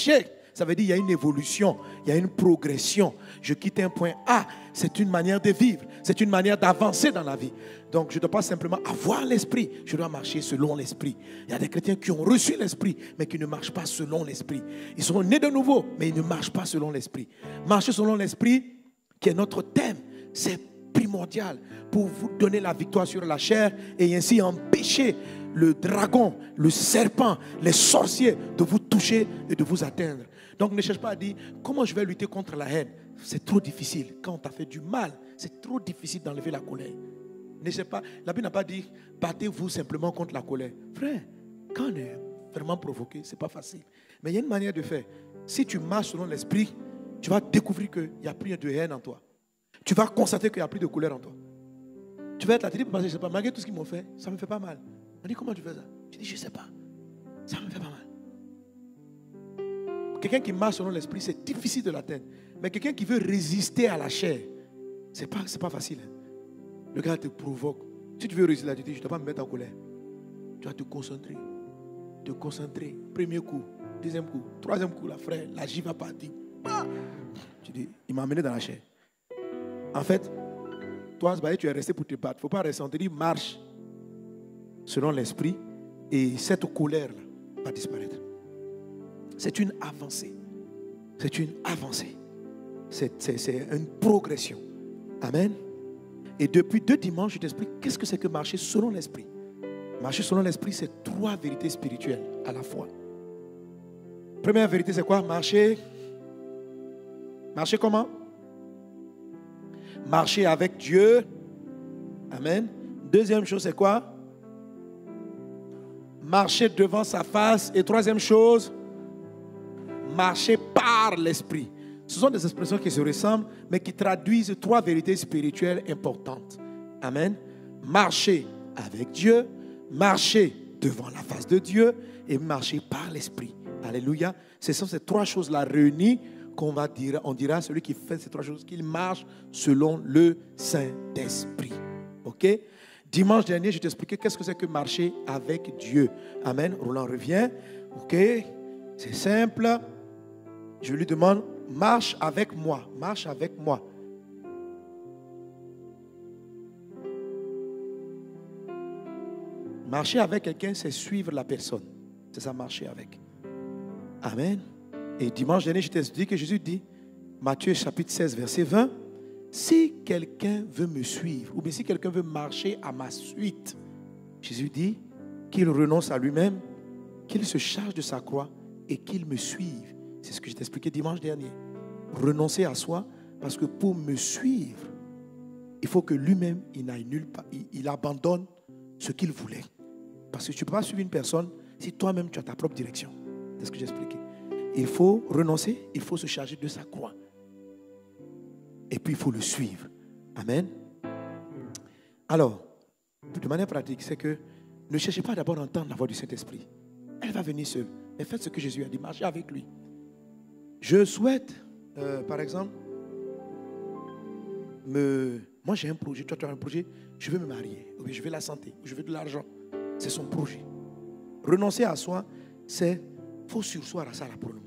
ça veut dire qu'il y a une évolution, il y a une progression. Je quitte un point A, c'est une manière de vivre, c'est une manière d'avancer dans la vie. Donc je ne dois pas simplement avoir l'esprit, je dois marcher selon l'esprit. Il y a des chrétiens qui ont reçu l'esprit, mais qui ne marchent pas selon l'esprit. Ils sont nés de nouveau, mais ils ne marchent pas selon l'esprit. Marcher selon l'esprit, qui est notre thème, c'est primordial pour vous donner la victoire sur la chair et ainsi empêcher le dragon, le serpent, les sorciers de vous toucher et de vous atteindre. Donc ne cherche pas à dire comment je vais lutter contre la haine. C'est trop difficile. Quand on t'a fait du mal, c'est trop difficile d'enlever la colère. Ne cherche pas. La Bible n'a pas dit battez-vous simplement contre la colère. Frère, quand on est vraiment provoqué, c'est pas facile. Mais il y a une manière de faire. Si tu marches selon l'esprit, tu vas découvrir qu'il n'y a plus de haine en toi. Tu vas constater qu'il n'y a plus de colère en toi. Tu vas être là, tu dis, parce que je sais pas, malgré tout ce qu'ils m'ont fait, ça ne me fait pas mal. On dit, comment tu fais ça? Tu dis, je ne sais pas. Ça me fait pas mal. Quelqu'un qui marche selon l'esprit, c'est difficile de l'atteindre. Mais quelqu'un qui veut résister à la chair, ce n'est pas, c'est pas facile. Hein. Le gars te provoque. Si tu veux résister là, tu dis, je ne dois pas me mettre en colère. Tu vas te concentrer. Te concentrer. Premier coup, deuxième coup, troisième coup, la frère, la gifle va partir. Ah! Tu dis, il m'a amené dans la chair. En fait, toi, tu es resté pour te battre. Il ne faut pas rester. On te dit, marche selon l'esprit et cette colère-là va disparaître. C'est une avancée. C'est une avancée. C'est, c'est, c'est une progression. Amen. Et depuis deux dimanches, je t'explique qu'est-ce que c'est que marcher selon l'esprit. Marcher selon l'esprit, c'est trois vérités spirituelles à la fois. Première vérité, c'est quoi? Marcher. Marcher comment? Marcher avec Dieu. Amen. Deuxième chose, c'est quoi? Marcher devant sa face. Et troisième chose, marcher par l'esprit. Ce sont des expressions qui se ressemblent, mais qui traduisent trois vérités spirituelles importantes. Amen. Marcher avec Dieu, marcher devant la face de Dieu et marcher par l'esprit. Alléluia. Ce sont ces trois choses-là réunies qu'on va dire, on dira, celui qui fait ces trois choses, qu'il marche selon le Saint-Esprit. Ok? Dimanche dernier, je t'expliquais qu'est-ce que c'est que marcher avec Dieu. Amen. Roland revient. Ok? C'est simple. Je lui demande, marche avec moi. Marche avec moi. Marcher avec quelqu'un, c'est suivre la personne. C'est ça, marcher avec. Amen. Et dimanche dernier, je t'ai dit que Jésus dit, Matthieu chapitre seize, verset vingt, si quelqu'un veut me suivre, ou bien si quelqu'un veut marcher à ma suite, Jésus dit qu'il renonce à lui-même, qu'il se charge de sa croix et qu'il me suive. C'est ce que je t'ai expliqué dimanche dernier. Renoncer à soi, parce que pour me suivre, il faut que lui-même, il n'aille nulle part, il, il abandonne ce qu'il voulait. Parce que tu ne peux pas suivre une personne si toi-même tu as ta propre direction. C'est ce que j'ai expliqué. Il faut renoncer, il faut se charger de sa croix. Et puis il faut le suivre. Amen. Alors, de manière pratique, c'est que ne cherchez pas d'abord à entendre la voix du Saint-Esprit. Elle va venir seule. Mais faites ce que Jésus a dit, marchez avec lui. Je souhaite, euh, par exemple, me... moi j'ai un projet, toi tu as un projet, je veux me marier, ou bien je veux la santé, ou je veux de l'argent. C'est son projet. Renoncer à soi, c'est, il faut sursoir à ça là pour le moment.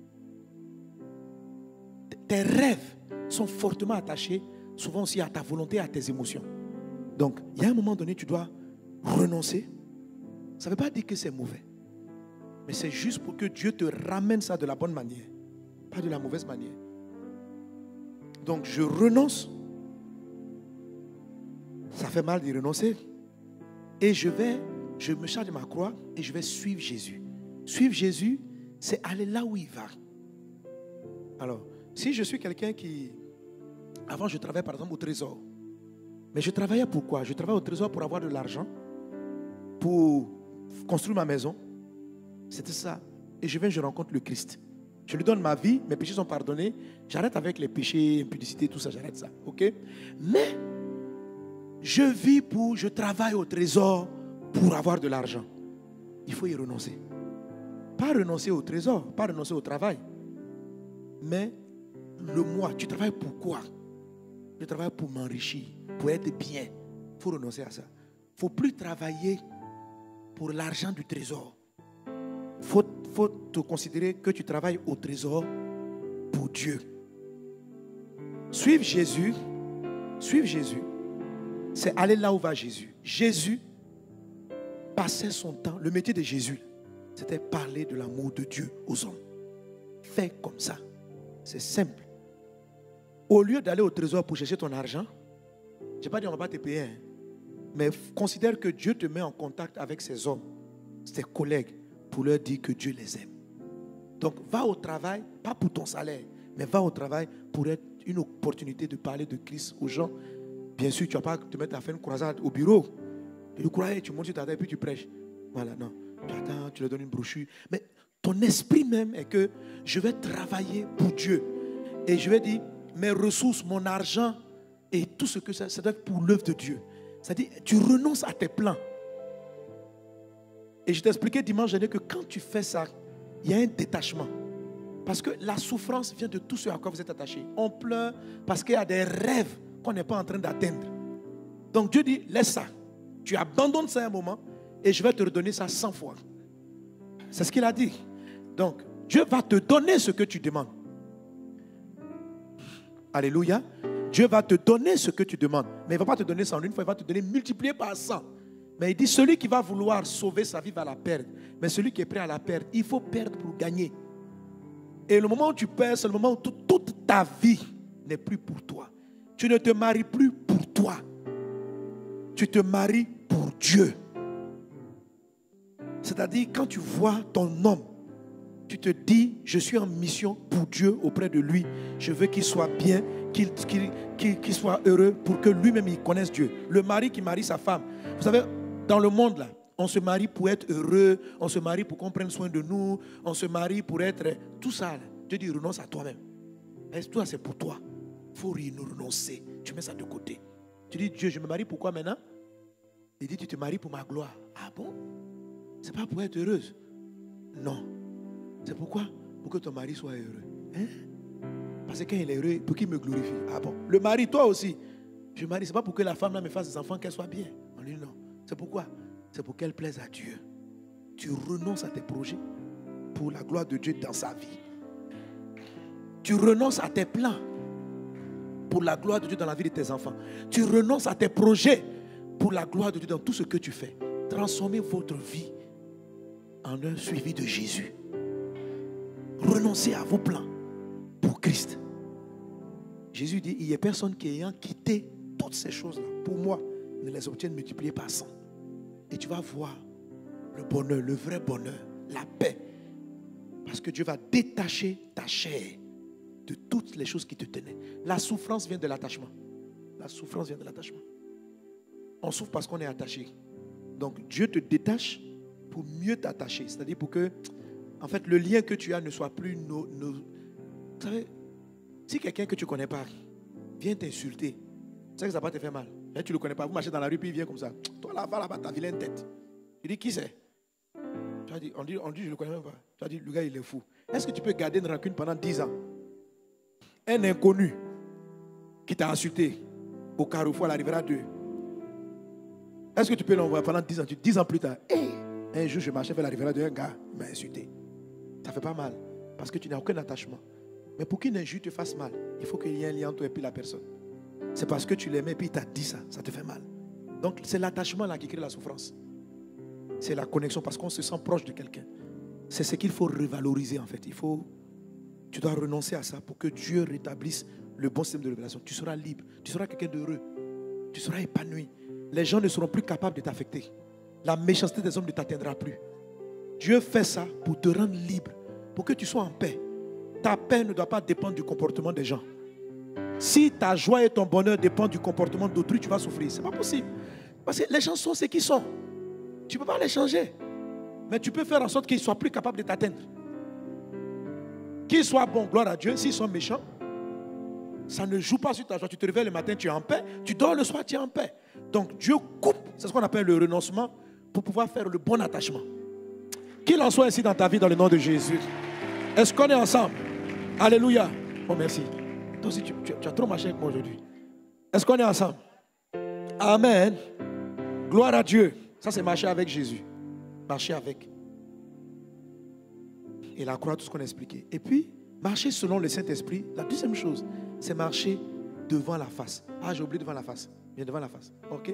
Tes rêves sont fortement attachés, souvent aussi à ta volonté, à tes émotions. Donc, il y a un moment donné, tu dois renoncer. Ça ne veut pas dire que c'est mauvais. Mais c'est juste pour que Dieu te ramène ça de la bonne manière, pas de la mauvaise manière. Donc, je renonce. Ça fait mal d'y renoncer. Et je vais, je me charge de ma croix et je vais suivre Jésus. Suivre Jésus, c'est aller là où il va. Alors, si je suis quelqu'un qui... Avant, je travaillais par exemple au trésor. Mais je travaillais pour quoi? Je travaillais au trésor pour avoir de l'argent, pour construire ma maison. C'était ça. Et je viens, je rencontre le Christ. Je lui donne ma vie, mes péchés sont pardonnés. J'arrête avec les péchés, impudicité, tout ça, j'arrête ça. Ok? Mais je vis pour, je travaille au trésor pour avoir de l'argent. Il faut y renoncer. Pas renoncer au trésor, pas renoncer au travail. Mais le moi, tu travailles pour quoi? Je travaille pour m'enrichir, pour être bien. Il faut renoncer à ça. Il ne faut plus travailler pour l'argent du trésor. Il faut, faut te considérer que tu travailles au trésor pour Dieu. Suivre Jésus, suivre Jésus, c'est aller là où va Jésus. Jésus passait son temps, le métier de Jésus, c'était parler de l'amour de Dieu aux hommes. Fais comme ça. C'est simple. Au lieu d'aller au trésor pour chercher ton argent, je n'ai pas dit on ne va pas te payer, hein, mais considère que Dieu te met en contact avec ces hommes, ses collègues, pour leur dire que Dieu les aime. Donc va au travail, pas pour ton salaire, mais va au travail pour être une opportunité de parler de Christ aux gens. Bien sûr, tu ne vas pas te mettre à faire une croisade au bureau. Tu le crois, tu montes sur ta tête et puis tu prêches. Voilà, non. Tu attends, tu leur donnes une brochure. Mais ton esprit même est que je vais travailler pour Dieu. Et je vais dire, mes ressources, mon argent et tout ce que ça, ça doit être pour l'œuvre de Dieu. C'est-à-dire, tu renonces à tes plans. Et je t'ai expliqué dimanche dernier que quand tu fais ça, il y a un détachement. Parce que la souffrance vient de tout ce à quoi vous êtes attachés. On pleure parce qu'il y a des rêves qu'on n'est pas en train d'atteindre. Donc Dieu dit, laisse ça. Tu abandonnes ça un moment et je vais te redonner ça cent fois. C'est ce qu'il a dit. Donc, Dieu va te donner ce que tu demandes. Alléluia. Dieu va te donner ce que tu demandes. Mais il ne va pas te donner ça en une fois, il va te donner multiplié par cent. Mais il dit, celui qui va vouloir sauver sa vie va la perdre. Mais celui qui est prêt à la perdre, il faut perdre pour gagner. Et le moment où tu perds, c'est le moment où tout, toute ta vie n'est plus pour toi. Tu ne te maries plus pour toi. Tu te maries pour Dieu. C'est-à-dire, quand tu vois ton homme, tu te dis, je suis en mission pour Dieu auprès de lui. Je veux qu'il soit bien, qu'il, qu'il, qu'il, qu'il soit heureux pour que lui-même il connaisse Dieu. Le mari qui marie sa femme. Vous savez, dans le monde là, on se marie pour être heureux, on se marie pour qu'on prenne soin de nous, on se marie pour être... Tout ça, là, Dieu dit, renonce à toi-même. Toi, c'est pour toi. Il faut renoncer. Tu mets ça de côté. Tu dis, Dieu, je me marie pourquoi maintenant? Il dit, tu te maries pour ma gloire. Ah bon? C'est pas pour être heureuse. Non. C'est pourquoi? Pour que ton mari soit heureux. Hein? Parce que quand il est heureux, pour qu'il me glorifie. Ah bon? Le mari, toi aussi. Je me marie, c'est pas pour que la femme là me fasse des enfants, qu'elle soit bien. On dit non. C'est pourquoi? C'est pour qu'elle plaise à Dieu. Tu renonces à tes projets pour la gloire de Dieu dans sa vie. Tu renonces à tes plans pour la gloire de Dieu dans la vie de tes enfants. Tu renonces à tes projets pour la gloire de Dieu dans tout ce que tu fais. Transformez votre vie en un suivi de Jésus. Renoncez à vos plans pour Christ. Jésus dit, il n'y a personne qui ayant quitté toutes ces choses-là pour moi ne les obtienne multipliées par cent. Et tu vas voir le bonheur, le vrai bonheur, la paix. Parce que Dieu va détacher ta chair de toutes les choses qui te tenaient. La souffrance vient de l'attachement. La souffrance vient de l'attachement. On souffre parce qu'on est attaché. Donc Dieu te détache pour mieux t'attacher. C'est-à-dire pour que, en fait, le lien que tu as ne soit plus nos... nos... Vous savez, si quelqu'un que tu ne connais pas vient t'insulter, tu sais que ça va te faire mal. Mais tu ne le connais pas. Vous marchez dans la rue, puis il vient comme ça. Toi là, va là-bas, ta vilaine tête. Tu dis, qui c'est? Tu as dit, on dit, on dit, je ne le connais même pas. Tu as dit, le gars, il est fou. Est-ce que tu peux garder une rancune pendant dix ans? Un inconnu qui t'a insulté au carrefour à la Riviera deux. Est-ce que tu peux l'envoyer pendant dix ans? dix ans plus tard, hey, un jour, je marchais vers la Riviera deux, un gars m'a insulté. Ça fait pas mal parce que tu n'as aucun attachement. Mais pour qu'une injure te fasse mal, il faut qu'il y ait un lien entre toi et puis la personne. C'est parce que tu l'aimais et puis il t'a dit ça, ça te fait mal. Donc c'est l'attachement là qui crée la souffrance. C'est la connexion parce qu'on se sent proche de quelqu'un. C'est ce qu'il faut revaloriser en fait. Il faut, tu dois renoncer à ça pour que Dieu rétablisse le bon système de révélation. Tu seras libre, tu seras quelqu'un d'heureux, tu seras épanoui. Les gens ne seront plus capables de t'affecter. La méchanceté des hommes ne t'atteindra plus. Dieu fait ça pour te rendre libre, pour que tu sois en paix. Ta paix ne doit pas dépendre du comportement des gens. Si ta joie et ton bonheur dépendent du comportement d'autrui, tu vas souffrir. Ce n'est pas possible. Parce que les gens sont ce qu'ils sont. Tu ne peux pas les changer. Mais tu peux faire en sorte qu'ils soient plus capables de t'atteindre. Qu'ils soient bons, gloire à Dieu. S'ils sont méchants, ça ne joue pas sur ta joie. Tu te réveilles le matin, tu es en paix. Tu dors le soir, tu es en paix. Donc Dieu coupe, c'est ce qu'on appelle le renoncement, pour pouvoir faire le bon attachement. Qu'il en soit ainsi dans ta vie, dans le nom de Jésus. Est-ce qu'on est ensemble? Alléluia. Oh merci. Toi aussi, tu, tu, tu as trop marché avec moi aujourd'hui. Est-ce qu'on est ensemble? Amen. Gloire à Dieu. Ça, c'est marcher avec Jésus. Marcher avec. et la croix, tout ce qu'on a expliqué. Et puis, marcher selon le Saint-Esprit, la deuxième chose, c'est marcher devant la face. Ah, j'ai oublié devant la face. Viens devant la face. Ok?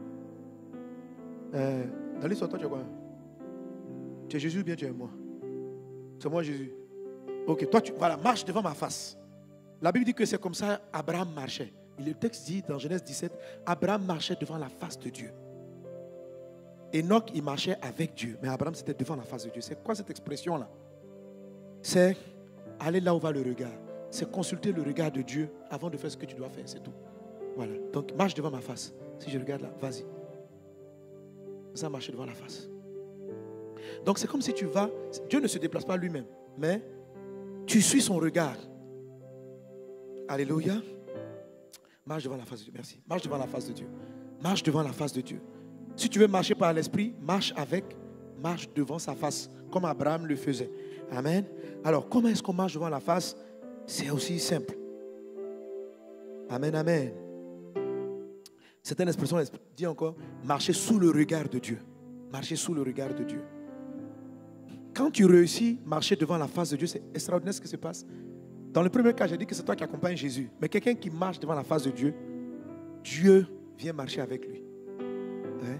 Euh, dans l'histoire, toi, tu es quoi? Tu es Jésus ou bien tu es moi? C'est moi Jésus. Ok, toi, tu, voilà, marche devant ma face. La Bible dit que c'est comme ça Abraham marchait. Et le texte dit dans Genèse dix-sept, Abraham marchait devant la face de Dieu. Enoch, il marchait avec Dieu. Mais Abraham, c'était devant la face de Dieu. C'est quoi cette expression-là? C'est aller là où va le regard. C'est consulter le regard de Dieu avant de faire ce que tu dois faire. C'est tout. Voilà. Donc, marche devant ma face. Si je regarde là, vas-y. Ça, marcher devant la face. Donc, c'est comme si tu vas... Dieu ne se déplace pas lui-même. Mais tu suis son regard. Alléluia. Marche devant la face de Dieu. Merci. Marche devant la face de Dieu. Marche devant la face de Dieu. Si tu veux marcher par l'esprit, marche avec, marche devant sa face, comme Abraham le faisait. Amen. Alors, comment est-ce qu'on marche devant la face? C'est aussi simple. Amen, amen. Certaines expressions disent encore, marcher sous le regard de Dieu. Marcher sous le regard de Dieu. Quand tu réussis à marcher devant la face de Dieu, c'est extraordinaire ce qui se passe. Dans le premier cas, j'ai dit que c'est toi qui accompagnes Jésus. Mais quelqu'un qui marche devant la face de Dieu, Dieu vient marcher avec lui. Hein?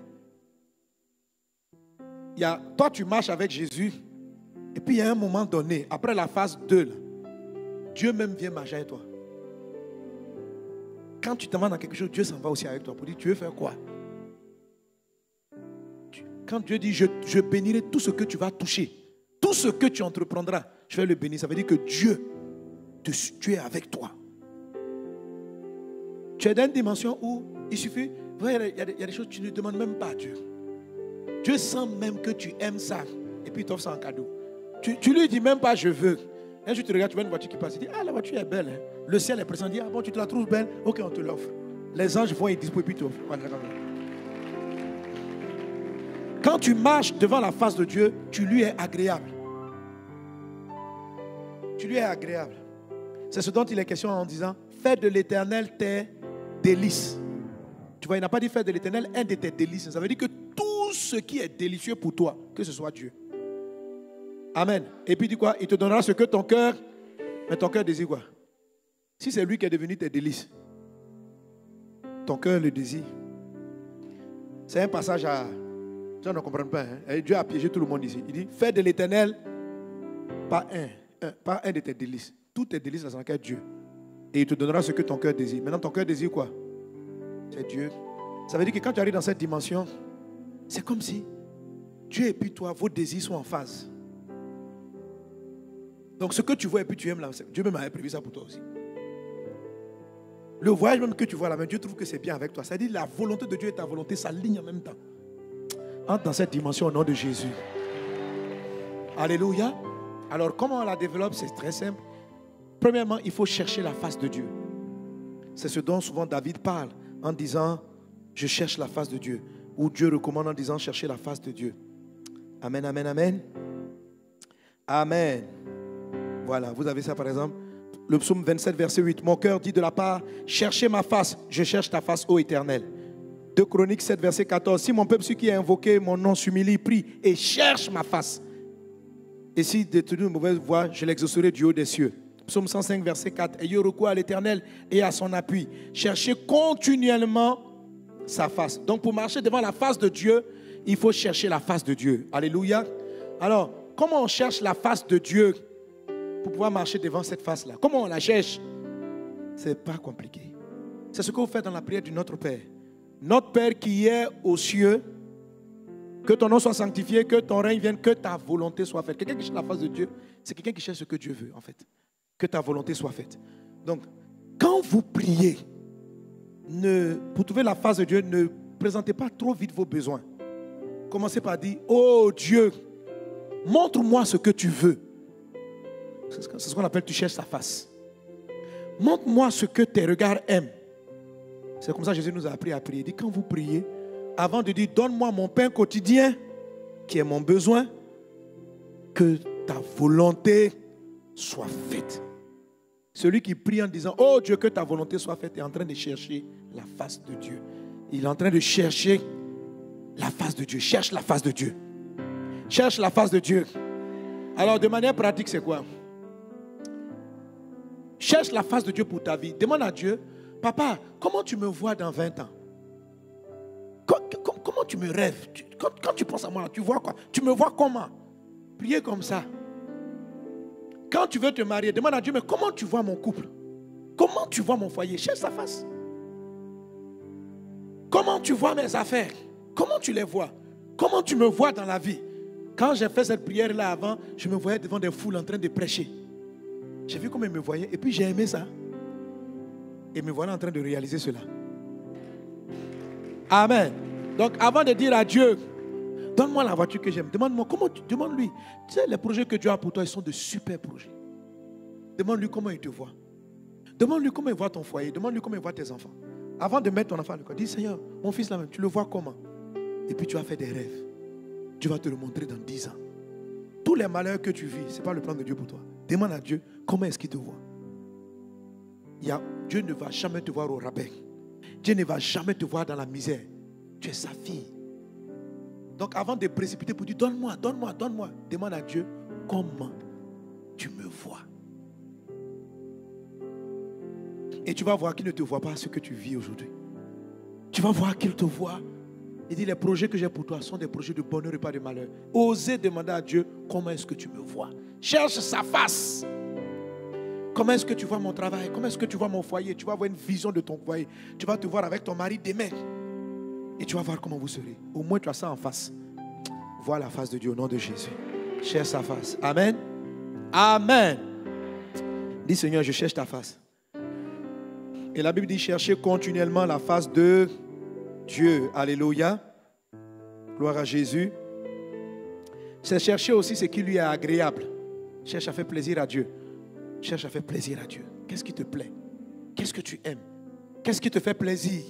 Il y a, toi, tu marches avec Jésus. Et puis, il y a un moment donné, après la phase deux, là, Dieu même vient marcher avec toi. Quand tu t'en vas dans quelque chose, Dieu s'en va aussi avec toi pour dire, tu veux faire quoi? Quand Dieu dit, je, je bénirai tout ce que tu vas toucher, tout ce que tu entreprendras, je vais le bénir. Ça veut dire que Dieu, te, tu es avec toi. Tu es dans une dimension où il suffit, il y, a, il y a des choses que tu ne demandes même pas à Dieu. Dieu sent même que tu aimes ça, et puis il t'offre ça en cadeau. Tu, tu lui dis même pas, je veux. Un jour, tu regardes, tu vois une voiture qui passe, tu dis, ah, la voiture est belle. Hein. Le ciel est présent, il dit, ah bon, tu te la trouves belle? Ok, on te l'offre. Les anges vont, ils disposent, puis tu t'offrent. Quand tu marches devant la face de Dieu, tu lui es agréable. Tu lui es agréable. C'est ce dont il est question en disant, fais de l'Éternel tes délices. Tu vois, il n'a pas dit fais de l'Éternel un de tes délices. Ça veut dire que tout ce qui est délicieux pour toi, que ce soit Dieu. Amen. Et puis il dit quoi? Il te donnera ce que ton cœur, mais ton cœur désire quoi? Si c'est lui qui est devenu tes délices, ton cœur le désire. C'est un passage à... Les gens ne comprennent pas. Hein? Dieu a piégé tout le monde ici. Il dit, fais de l'Éternel pas un, un, pas un de tes délices. Tous tes délices dans son cœur, Dieu. Et il te donnera ce que ton cœur désire. Maintenant, ton cœur désire quoi? C'est Dieu. Ça veut dire que quand tu arrives dans cette dimension, c'est comme si Dieu et puis toi, vos désirs sont en phase. Donc ce que tu vois et puis tu aimes là, Dieu même avait prévu ça pour toi aussi. Le voyage même que tu vois là, Dieu trouve que c'est bien avec toi. Ça veut dire la volonté de Dieu et ta volonté s'alignent en même temps. Entre dans cette dimension au nom de Jésus. Alléluia. Alors comment on la développe? C'est très simple. Premièrement, il faut chercher la face de Dieu. C'est ce dont souvent David parle en disant, je cherche la face de Dieu. Ou Dieu recommande en disant, chercher la face de Dieu. Amen, amen, amen. Amen. Voilà, vous avez ça par exemple. Le psaume vingt-sept, verset huit. Mon cœur dit de la part, cherchez ma face, je cherche ta face, ô Éternel. deux Chroniques sept, verset quatorze. Si mon peuple, celui qui a invoqué mon nom, s'humilie, prie et cherche ma face. Et si de toute une mauvaise voie, je l'exaucerai du haut des cieux. Psaume cent cinq, verset quatre. Ayez recours à l'Éternel et à son appui. Cherchez continuellement sa face. Donc pour marcher devant la face de Dieu, il faut chercher la face de Dieu. Alléluia. Alors, comment on cherche la face de Dieu pour pouvoir marcher devant cette face-là? Comment on la cherche? C'est pas compliqué. C'est ce que vous faites dans la prière du Notre Père. Notre Père qui est aux cieux, que ton nom soit sanctifié, que ton règne vienne, que ta volonté soit faite. Quelqu'un qui cherche la face de Dieu, c'est quelqu'un qui cherche ce que Dieu veut, en fait. Que ta volonté soit faite. Donc, quand vous priez, ne, pour trouver la face de Dieu, ne présentez pas trop vite vos besoins. Commencez par dire, oh Dieu, montre-moi ce que tu veux. C'est ce qu'on appelle, tu cherches sa face. Montre-moi ce que tes regards aiment. C'est comme ça que Jésus nous a appris à prier. Il dit, quand vous priez, avant de dire, donne-moi mon pain quotidien, qui est mon besoin, que ta volonté soit faite. Celui qui prie en disant, oh Dieu, que ta volonté soit faite, est en train de chercher la face de Dieu. Il est en train de chercher la face de Dieu. Cherche la face de Dieu. Cherche la face de Dieu. Alors, de manière pratique, c'est quoi? Cherche la face de Dieu pour ta vie. Demande à Dieu, papa, comment tu me vois dans vingt ans? Comment tu me rêves? Quand, quand tu penses à moi, tu vois quoi? Tu me vois comment? Priez comme ça. Quand tu veux te marier, demande à Dieu, mais comment tu vois mon couple? Comment tu vois mon foyer? Cherche sa face. Comment tu vois mes affaires? Comment tu les vois? Comment tu me vois dans la vie? Quand j'ai fait cette prière-là avant, je me voyais devant des foules en train de prêcher. J'ai vu comment ils me voyaient et puis j'ai aimé ça. Et me voilà en train de réaliser cela. Amen. Donc avant de dire à Dieu, donne-moi la voiture que j'aime, demande-moi comment tu, demande-lui. Tu sais, les projets que Dieu a pour toi, ils sont de super projets. Demande-lui comment il te voit. Demande-lui comment il voit ton foyer. Demande-lui comment il voit tes enfants. Avant de mettre ton enfant à l'école, dis Seigneur, mon fils là-même, tu le vois comment? Et puis tu as fait des rêves. Dieu va te le montrer dans dix ans. Tous les malheurs que tu vis, ce n'est pas le plan de Dieu pour toi. Demande à Dieu comment est-ce qu'il te voit. Il y a, Dieu ne va jamais te voir au rabais. Dieu ne va jamais te voir dans la misère. Tu es sa fille. Donc avant de précipiter pour dire donne-moi, donne-moi, donne-moi, demande à Dieu comment tu me vois. Et tu vas voir qu'il ne te voit pas ce que tu vis aujourd'hui. Tu vas voir qu'il te voit. Il dit les projets que j'ai pour toi sont des projets de bonheur et pas de malheur. Osez demander à Dieu comment est-ce que tu me vois. Cherche sa face. Comment est-ce que tu vois mon travail? Comment est-ce que tu vois mon foyer? Tu vas avoir une vision de ton foyer. Tu vas te voir avec ton mari demain. Et tu vas voir comment vous serez. Au moins tu as ça en face. Vois la face de Dieu au nom de Jésus. Cherche sa face. Amen. Amen. Dis Seigneur, je cherche ta face. Et la Bible dit chercher continuellement la face de Dieu. Alléluia. Gloire à Jésus. C'est chercher aussi ce qui lui est agréable. Cherche à faire plaisir à Dieu. Cherche à faire plaisir à Dieu. Qu'est-ce qui te plaît? Qu'est-ce que tu aimes? Qu'est-ce qui te fait plaisir?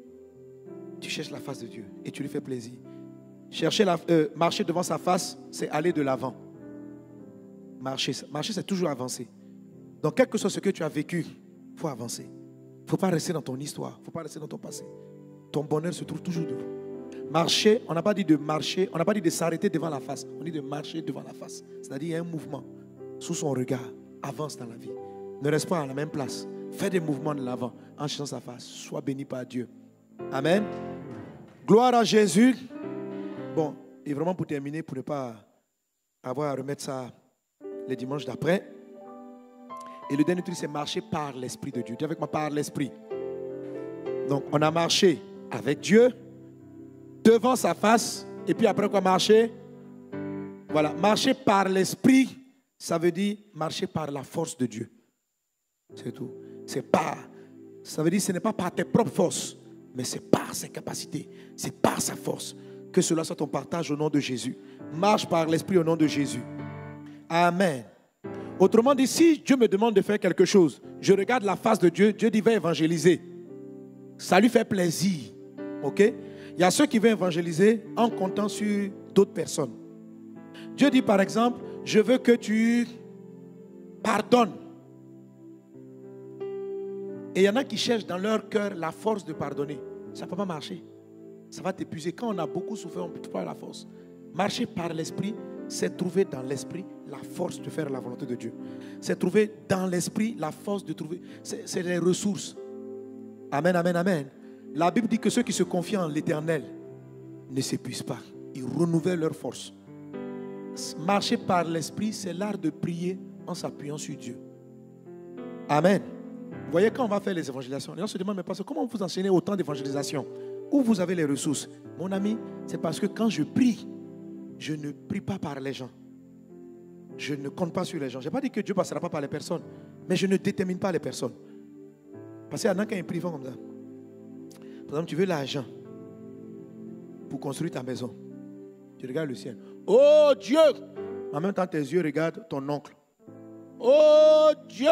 Tu cherches la face de Dieu et tu lui fais plaisir. Chercher la, euh, marcher devant sa face, c'est aller de l'avant. Marcher, marcher c'est toujours avancer. Donc quel que soit ce que tu as vécu, il faut avancer. Il ne faut pas rester dans ton histoire. Il ne faut pas rester dans ton passé. Ton bonheur se trouve toujours devant. Marcher, on n'a pas dit de marcher, on n'a pas dit de s'arrêter devant la face. On dit de marcher devant la face. C'est-à-dire il y a un mouvement sous son regard. Avance dans la vie. Ne reste pas à la même place. Fais des mouvements de l'avant en cherchant sa face. Sois béni par Dieu. Amen. Gloire à Jésus. Bon, et vraiment pour terminer, pour ne pas avoir à remettre ça les dimanches d'après. Et le dernier truc, c'est marcher par l'Esprit de Dieu. Dis avec moi, par l'Esprit. Donc, on a marché avec Dieu, devant sa face, et puis après quoi marcher? Voilà, marcher par l'Esprit, ça veut dire marcher par la force de Dieu. C'est tout. C'est par. Ça veut dire que ce n'est pas par tes propres forces, mais c'est par ses capacités, c'est par sa force. Que cela soit ton partage au nom de Jésus. Marche par l'Esprit au nom de Jésus. Amen. Autrement dit, si Dieu me demande de faire quelque chose, je regarde la face de Dieu, Dieu dit va évangéliser. Ça lui fait plaisir. Ok? Il y a ceux qui veulent évangéliser en comptant sur d'autres personnes. Dieu dit par exemple, je veux que tu pardonnes. Et il y en a qui cherchent dans leur cœur la force de pardonner. Ça ne peut pas marcher. Ça va t'épuiser. Quand on a beaucoup souffert, on ne peut pas la force. Marcher par l'esprit, c'est trouver dans l'esprit la force de faire la volonté de Dieu. C'est trouver dans l'esprit la force de trouver. C'est, c'est les ressources. Amen, amen, amen. La Bible dit que ceux qui se confient en l'Éternel ne s'épuisent pas. Ils renouvellent leur force. Marcher par l'esprit, c'est l'art de prier en s'appuyant sur Dieu. Amen. Vous voyez, quand on va faire les évangélisations, les gens se demandent, mais pasteur, comment vous enseignez autant d'évangélisation? Où vous avez les ressources? Mon ami, c'est parce que quand je prie, je ne prie pas par les gens. Je ne compte pas sur les gens. Je n'ai pas dit que Dieu ne passera pas par les personnes, mais je ne détermine pas les personnes. Parce qu'il y en a qui prient comme ça. Par exemple, tu veux l'argent pour construire ta maison. Tu regardes le ciel. Oh Dieu! En même temps, tes yeux regardent ton oncle. Oh Dieu!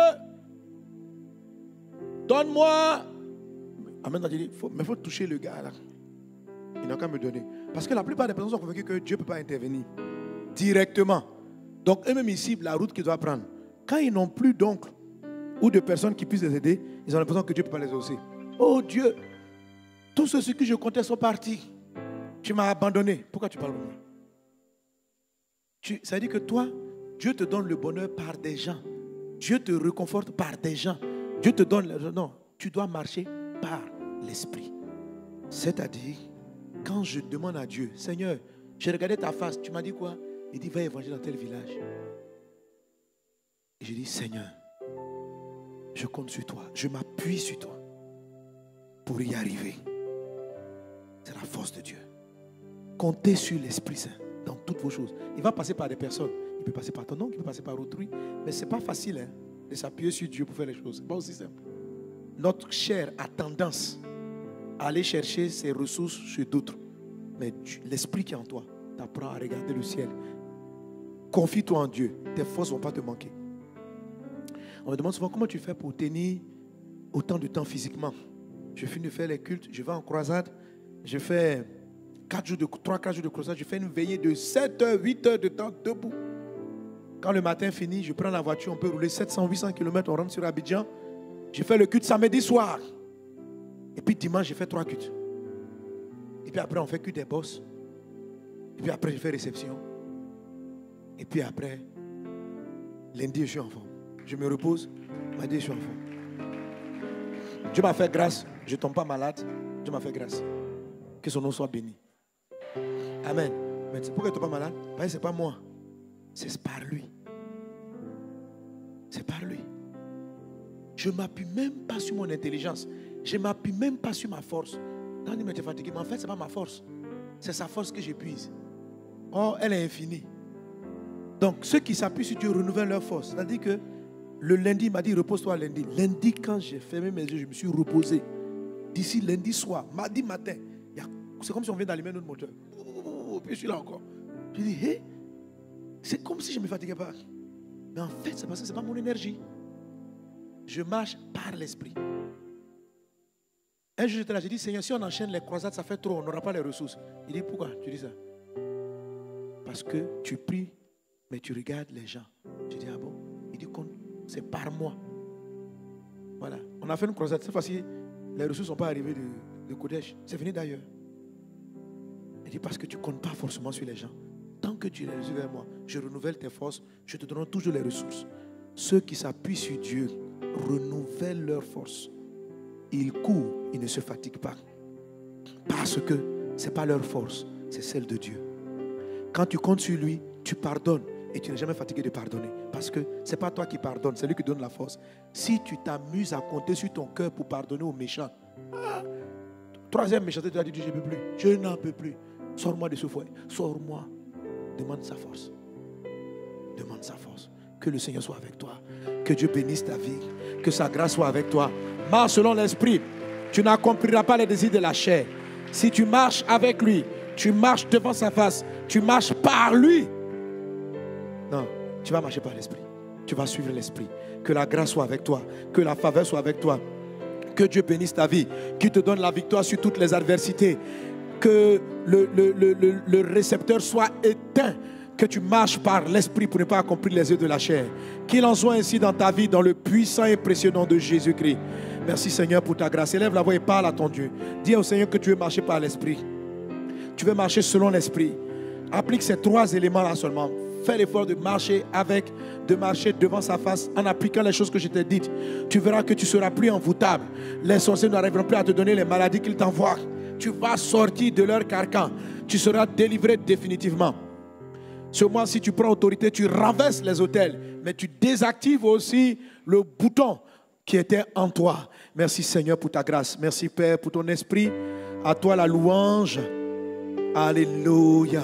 Donne-moi. En même temps, tu dis, faut, mais il faut toucher le gars là. Il n'a qu'à me donner. Parce que la plupart des personnes sont convaincues que Dieu ne peut pas intervenir directement. Donc, eux-mêmes, ils ciblent la route qu'ils doivent prendre. Quand ils n'ont plus d'oncles ou de personnes qui puissent les aider, ils ont l'impression que Dieu ne peut pas les exaucer. Oh Dieu, tous ceux que je comptais sont partis. Tu m'as abandonné. Pourquoi tu parles de moi? tu, Ça veut dire que toi, Dieu te donne le bonheur par des gens. Dieu te réconforte par des gens. Dieu te donne... Non, tu dois marcher par l'esprit. C'est-à-dire, quand je demande à Dieu, Seigneur, j'ai regardé ta face, tu m'as dit quoi? Il dit, va évangéliser dans tel village. Et je dis, Seigneur, je compte sur toi, je m'appuie sur toi pour y arriver. C'est la force de Dieu. Comptez sur l'Esprit Saint dans toutes vos choses. Il va passer par des personnes. Il peut passer par ton oncle, il peut passer par autrui. Mais ce n'est pas facile hein, de s'appuyer sur Dieu pour faire les choses. Ce n'est pas aussi simple. Notre chair a tendance à aller chercher ses ressources chez d'autres. Mais l'Esprit qui est en toi t'apprend à regarder le ciel. Confie-toi en Dieu. Tes forces ne vont pas te manquer. On me demande souvent comment tu fais pour tenir autant de temps physiquement. Je finis de faire les cultes, je vais en croisade, je fais quatre jours de, trois quatre jours de croisade, je fais une veillée de sept heures, huit heures de temps debout. Quand le matin finit, je prends la voiture, on peut rouler sept cents, huit cents kilomètres, on rentre sur Abidjan. Je fais le culte samedi soir. Et puis dimanche, je fais trois cultes. Et puis après, on fait que des bosses. Et puis après, je fais réception. Et puis après, lundi, je suis en forme. Je me repose, mardi, je suis en forme. Dieu m'a fait grâce, je ne tombe pas malade. Dieu m'a fait grâce. Que son nom soit béni. Amen. Mais pourquoi tu ne tombes pas malade? Parce que ce n'est pas moi. C'est par lui. C'est par lui. Je ne m'appuie même pas sur mon intelligence. Je ne m'appuie même pas sur ma force. Quand on dit, mais tu es fatigué, mais en fait, ce n'est pas ma force. C'est sa force que j'épuise. Or, elle est infinie. Donc, ceux qui s'appuient sur Dieu renouvellent leur force. C'est-à-dire que le lundi, il m'a dit, repose-toi lundi. Lundi, quand j'ai fermé mes yeux, je me suis reposé. D'ici lundi soir, mardi matin, c'est comme si on vient d'allumer notre moteur. Oh, puis je suis là encore. Je dis, hé, hey, c'est comme si je ne me fatiguais pas. Mais en fait, c'est parce que ce n'est pas mon énergie. Je marche par l'esprit. Un jour, j'étais là, j'ai dit, Seigneur, si on enchaîne les croisades, ça fait trop, on n'aura pas les ressources. Il dit, pourquoi tu dis ça? Parce que tu pries, mais tu regardes les gens. Je dis, ah bon? Il dit, c'est par moi. Voilà. On a fait une croisade. Cette fois-ci, les ressources ne sont pas arrivées de, de Kodesh. C'est venu d'ailleurs. Il dit, parce que tu ne comptes pas forcément sur les gens. Tant que tu les reçus vers moi, je renouvelle tes forces, je te donne toujours les ressources. Ceux qui s'appuient sur Dieu renouvellent leurs forces. Ils courent, ils ne se fatiguent pas. Parce que ce n'est pas leur force, c'est celle de Dieu. Quand tu comptes sur lui, tu pardonnes et tu n'es jamais fatigué de pardonner. Parce que ce n'est pas toi qui pardonnes, c'est lui qui donne la force. Si tu t'amuses à compter sur ton cœur pour pardonner aux méchants, ah, troisième méchanceté, tu as dit, je ne peux plus, je n'en peux plus. Sors-moi de ce foyer, sors-moi. Demande sa force. Demande sa force. Que le Seigneur soit avec toi. Que Dieu bénisse ta vie. Que sa grâce soit avec toi. Marche selon l'esprit. Tu n'accompliras pas les désirs de la chair. Si tu marches avec lui, tu marches devant sa face, tu marches par lui. Non, tu vas marcher par l'esprit. Tu vas suivre l'esprit. Que la grâce soit avec toi. Que la faveur soit avec toi. Que Dieu bénisse ta vie. Qu'il te donne la victoire sur toutes les adversités. Que le, le, le, le, le récepteur soit éteint. Que tu marches par l'esprit pour ne pas accomplir les œuvres de la chair. Qu'il en soit ainsi dans ta vie, dans le puissant et précieux nom de Jésus-Christ. Merci Seigneur pour ta grâce. Élève la voix et parle à ton Dieu. Dis au Seigneur que tu veux marcher par l'esprit. Tu veux marcher selon l'esprit. Applique ces trois éléments-là seulement. Fais l'effort de marcher avec, de marcher devant sa face en appliquant les choses que je t'ai dites. Tu verras que tu seras plus envoûtable. Les sorciers n'arriveront plus à te donner les maladies qu'ils t'envoient. Tu vas sortir de leur carcan. Tu seras délivré définitivement. Ce mois-ci, tu prends autorité, tu renverses les autels, mais tu désactives aussi le bouton qui était en toi. Merci Seigneur pour ta grâce. Merci Père pour ton esprit. À toi la louange. Alléluia.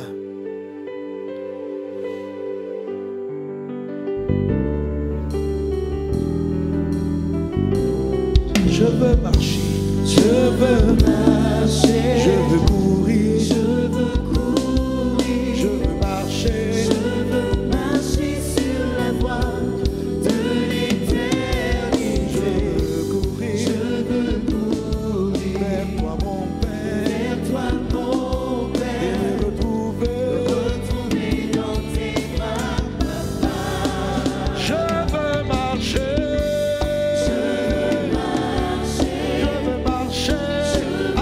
Je veux marcher. Je veux marcher. Je veux courir. Je veux courir. Je veux marcher. Je veux marcher sur la voie de l'éternité. Je veux courir. Je veux courir. Vers toi mon Père. Vers toi mon Père. Et me retrouver. Me retrouver dans tes bras, papa. Je veux marcher. Je veux marcher. Je veux marcher.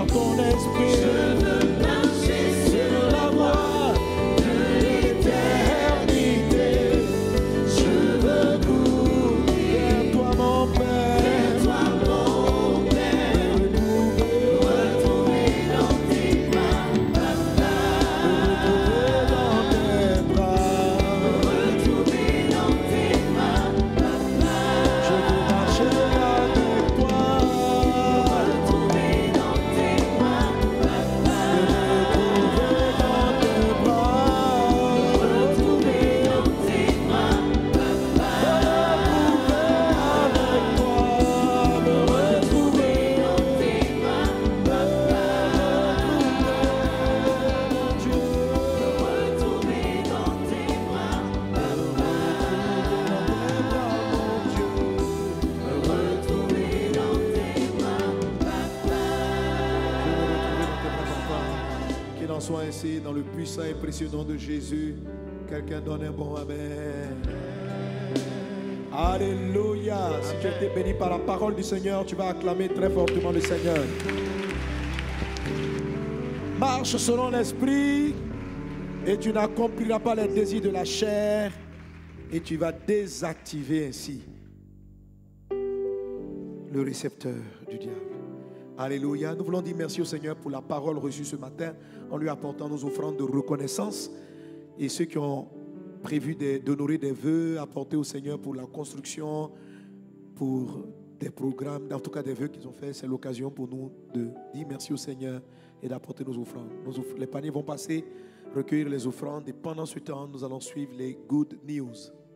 ton esprit. Je veux marcher sur la voie de l'éternité. Je veux courir vers toi, mon Père. Vers toi, mon Père. Retrouver dans tes bras, papa. Retrouver dans tes bras. Retrouver dans tes bras, papa. Je veux marcher avec toi. Retrouver dans tes bras, papa. Retrouver dans tes bras. Retrouver dans tes bras, papa. Me retrouver avec toi. Me retrouver dans tes bras, papa. Dieu. Me retrouver dans tes bras, papa. Me retrouver dans tes bras, papa. Qu'il en soit ainsi dans le puissant et précieux nom de Jésus. Quelqu'un donne un bon amen. Alléluia. Si tu as été béni par la parole du Seigneur, tu vas acclamer très fortement le Seigneur. Marche selon l'esprit et tu n'accompliras pas les désirs de la chair et tu vas désactiver ainsi le récepteur du diable. Alléluia. Nous voulons dire merci au Seigneur pour la parole reçue ce matin en lui apportant nos offrandes de reconnaissance. Et ceux qui ont prévu de- d'honorer des vœux, apporter au Seigneur pour la construction, pour des programmes, en tout cas des vœux qu'ils ont fait, c'est l'occasion pour nous de dire merci au Seigneur et d'apporter nos offrandes. Nos off- les paniers vont passer, recueillir les offrandes et pendant ce temps, nous allons suivre les good news.